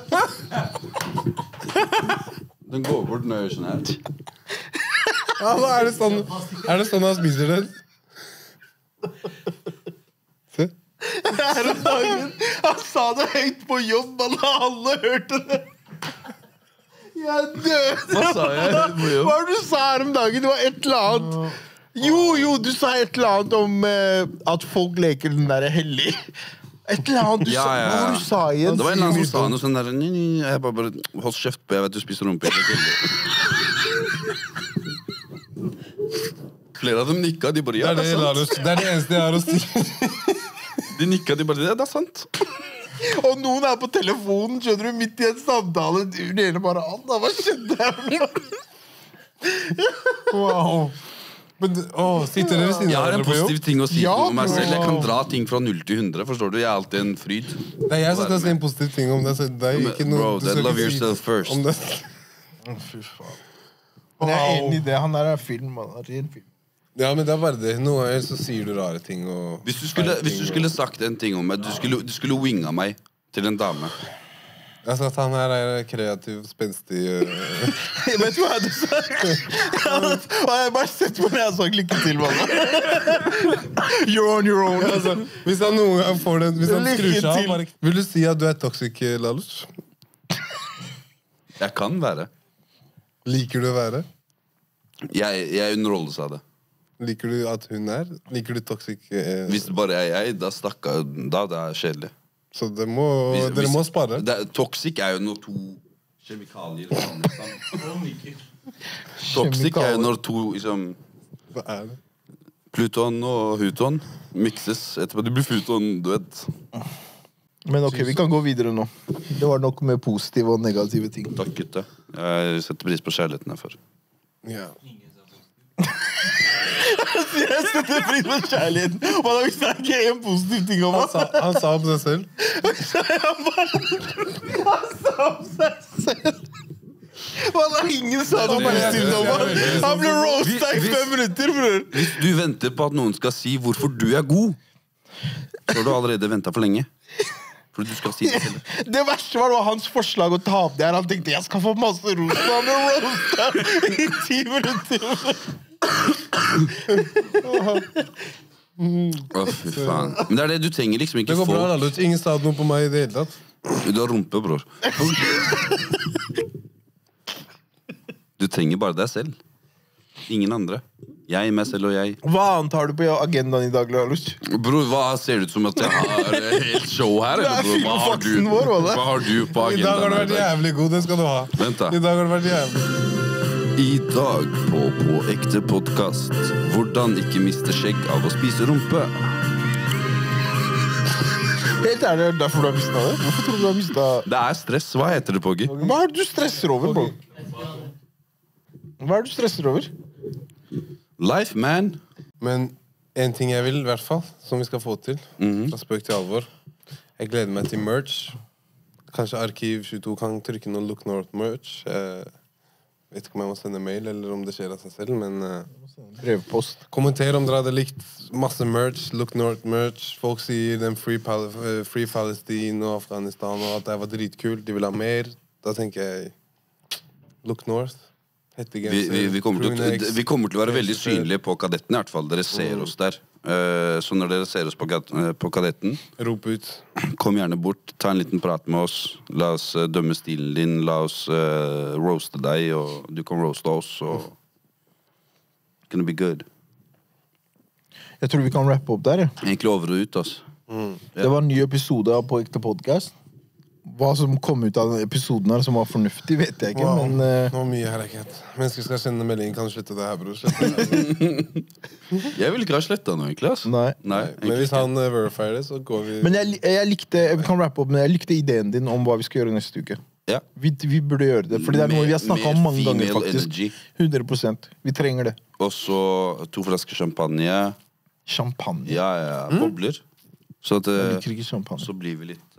Speaker 2: Den går bort når jeg gjør sånn her.
Speaker 3: Ja, hva er det sånn han spiser den? Se.
Speaker 1: Her om dagen. Han sa det høyt på jobb, alle hørte det. Jeg døde.
Speaker 2: Hva sa jeg på jobb?
Speaker 1: Hva var det du sa her om dagen? Det var et eller annet. Jo, du sa et eller annet om at folk leker den der hellig. Et eller annet
Speaker 2: Ja, ja, ja.
Speaker 1: Hva var det du sa igjen?
Speaker 2: Det var en eller annen som sa noe sånn der Jeg bare hold kjeft på, jeg vet du spiser rumpe. Flere av dem nikka, de bare
Speaker 3: Det
Speaker 2: ja,
Speaker 3: er
Speaker 2: det er sant.
Speaker 3: det er det eneste jeg har å si.
Speaker 2: De nikka, de bare ja, det er sant.
Speaker 1: Og noen er på telefonen, skjønner du, midt i en samtale. Den ene bare Anna, hva skjedde her?
Speaker 3: Wow. Men, sitter dere ved siden
Speaker 2: Jeg
Speaker 3: av
Speaker 2: har en
Speaker 3: hverandre på jobb?
Speaker 2: positiv ting å si
Speaker 1: Ja,
Speaker 2: om meg selv. Jeg kan
Speaker 3: bro.
Speaker 2: dra ting fra 0 til 100. Forstår du? Jeg er alltid en fryd.
Speaker 3: Det er jeg som skal si en positiv ting om deg.
Speaker 2: Men,
Speaker 3: Ikke noe,
Speaker 2: bro,
Speaker 3: du skal
Speaker 2: love
Speaker 3: ikke si
Speaker 2: yourself first.
Speaker 3: om det.
Speaker 1: Fy faen. Men jeg er enig i det. Han der er film. Han er ren film.
Speaker 3: Ja, men det bare det. Noen ganger så sier du rare ting.
Speaker 2: Hvis du skulle sagt en ting om meg, du skulle winga meg til en dame.
Speaker 3: Jeg sa at han her kreativ, spenstig
Speaker 1: Vet du hva du sa? Jeg bare sett på når jeg har sagt lykke til, mann. You're on your own.
Speaker 3: Altså, hvis han noen gang får den, hvis han skrur seg av,
Speaker 1: til.
Speaker 3: vil du si at du toxic, Lalush?
Speaker 2: Jeg kan være.
Speaker 3: Liker du å være?
Speaker 2: Jeg underholdes av det.
Speaker 3: Liker du at hun Liker du toxic?
Speaker 2: Hvis det bare jeg, da det kjedelig.
Speaker 3: Så dere må spare.
Speaker 2: Toxic jo når to kjemikalier Toxic jo når to liksom,
Speaker 3: Hva det?
Speaker 2: Pluton og Huton mikses etterpå. Det blir Futon, du vet.
Speaker 1: Men ok, vi kan gå videre nå. Det var nok med positive og negative ting.
Speaker 2: Takk, gutte. Jeg setter pris på kjærligheten her for.
Speaker 3: Ja.
Speaker 1: Jeg setter pris på kjærligheten. Man har ikke sagt en positiv ting om
Speaker 3: Han sa om seg selv.
Speaker 1: Han sa om seg selv. Man har ingen sagt noe positivt om han. Han ble roastet i 5 minutter, bror.
Speaker 2: Hvis du venter på at noen skal si hvorfor du god, så har du allerede ventet for lenge. Fordi du skal si det selv.
Speaker 1: Det verste var hans forslag å ta opp det her. Han tenkte, jeg skal få masse ros. Han ble roastet i 10 minutter.
Speaker 2: Fy faen. Men det det, du trenger liksom ikke
Speaker 3: Det går
Speaker 2: få...
Speaker 3: bra, Lalush. Ingen sa noe på meg i det hele tatt.
Speaker 2: Du har rumpe, bror. Du trenger bare deg selv. Ingen andre. Jeg, meg selv og jeg.
Speaker 1: Hva annet har du på agendaen i dag, Lalush?
Speaker 2: Bror, hva ser det ut som at jeg har helt show her? Eller, bror? Hva har du på
Speaker 3: I dag har du
Speaker 2: agendaen?
Speaker 3: vært jævlig god, det skal du ha.
Speaker 2: Vent da.
Speaker 3: I dag har du vært jævlig.
Speaker 2: I dag på Ekte podcast. Hvordan ikke miste skjegg av å spise rumpe.
Speaker 1: Helt ærlig, derfor du har mistet det? Hvorfor tror du har mistet...
Speaker 2: Det stress. Hva heter det, Poggi?
Speaker 1: Hva du stresser over, bro? Hva du stresser over?
Speaker 2: Life, man.
Speaker 3: Men en ting jeg vil, i hvert fall, som vi skal få til, fra spøk til alvor. Jeg gleder meg til merch. Kanskje Arkiv 22 kan trykke noen Look North merch. Jeg vet ikke om jeg må sende mail, eller om det skjer av seg selv, men...
Speaker 1: Brevpost.
Speaker 3: Kommenter om dere hadde likt masse merch, Look North merch. Folk sier den Free Palestine og Afghanistan og at det var dritkult. De vil ha mer. Da tenker jeg Look North.
Speaker 2: Vi kommer til å være veldig synlige på Kadetten, i hvert fall. Dere ser oss der. Så når dere ser oss på Kadetten,
Speaker 3: rop ut.
Speaker 2: Kom gjerne bort, ta en liten prat med oss. La oss dømme stilen din, la oss roaste deg, og du kan roaste oss, og it's gonna be good.
Speaker 1: Jeg tror vi kan rappe opp der, ja.
Speaker 2: Egentlig over og ut, altså.
Speaker 1: Det var en ny episode av På Ekte podcast. Hva som kom ut av den episoden her som var fornuftig, vet jeg ikke, men...
Speaker 3: Nå mye herlighet. Mennesker skal sende melding, kan du slutte det her, bror?
Speaker 2: Jeg vil ikke ha slettet noe, egentlig, altså.
Speaker 1: Nei.
Speaker 3: Men hvis han verifier det, så går vi...
Speaker 1: Men jeg likte, vi kan rappe opp, men jeg likte ideen din om hva vi skal gjøre neste uke.
Speaker 2: Ja.
Speaker 1: Vi burde gjøre det, fordi det noe vi har snakket om mange ganger, faktisk.
Speaker 2: Energy.
Speaker 1: 100%. Vi trenger det.
Speaker 2: Og så 2 flasker champagne.
Speaker 1: Champagne?
Speaker 2: Ja, bobler. Så at,
Speaker 1: Jeg liker ikke champagne.
Speaker 2: så blir vi litt...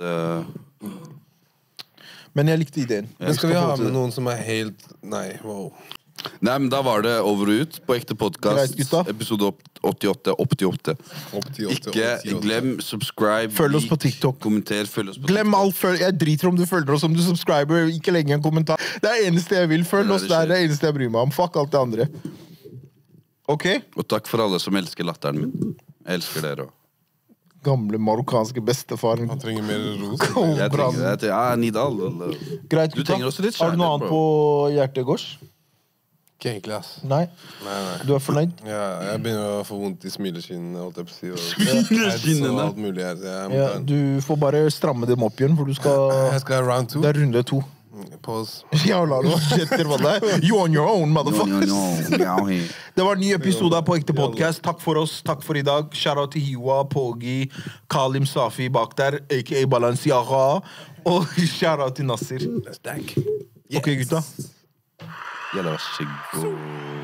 Speaker 1: Men jeg likte ideen.
Speaker 3: Men skal vi ha med noen som helt... Nei, wow.
Speaker 2: Nei, men da var det over og ut på Ekte podcast.
Speaker 1: Greit, gutta.
Speaker 2: Episode 88. Ikke glem, subscribe,
Speaker 1: Følg oss på TikTok.
Speaker 2: Kommenter, følg oss på
Speaker 1: Glem alt, jeg driter om du følger oss, om du subscriber, ikke legge en kommentar. Det det eneste jeg vil. Følg oss der, det eneste jeg bryr meg om. Fuck alt det andre. Ok?
Speaker 2: Og takk for alle som elsker latteren min. Jeg elsker dere også.
Speaker 1: Gamle marokkanske bestefaren.
Speaker 3: Han trenger mer ros.
Speaker 2: Jeg trenger Nidal.
Speaker 1: Greit,
Speaker 2: Du
Speaker 1: gutta.
Speaker 2: trenger også litt
Speaker 1: Har du noe
Speaker 2: kjærlighet,
Speaker 1: annet
Speaker 2: bro.
Speaker 1: på hjertet, Gors?
Speaker 3: Ikke egentlig, ass.
Speaker 1: Nei?
Speaker 3: Nei.
Speaker 1: Du er fornøyd?
Speaker 3: Ja, jeg begynner å få vondt i smileskinnene, holdt jeg på å si.
Speaker 2: Smileskinnene?
Speaker 3: Og alt mulig her.
Speaker 1: Ja, du får bare stramme dem opp igjen, for du skal...
Speaker 3: Jeg skal ha round 2.
Speaker 1: Det er runde 2.
Speaker 3: Pause.
Speaker 1: Ja, la det kjetter hva det er. You on your own, motherfuckers. Det var en ny episode på Ekte podcast. Takk for oss, takk for i dag. Shoutout til Hiwa, Poggi, Kalim Safi bak der, a.k.a. Balenciaga, og shoutout til Nasser.
Speaker 2: Yes.
Speaker 1: Ok, gutta.
Speaker 2: Jævla vær så god.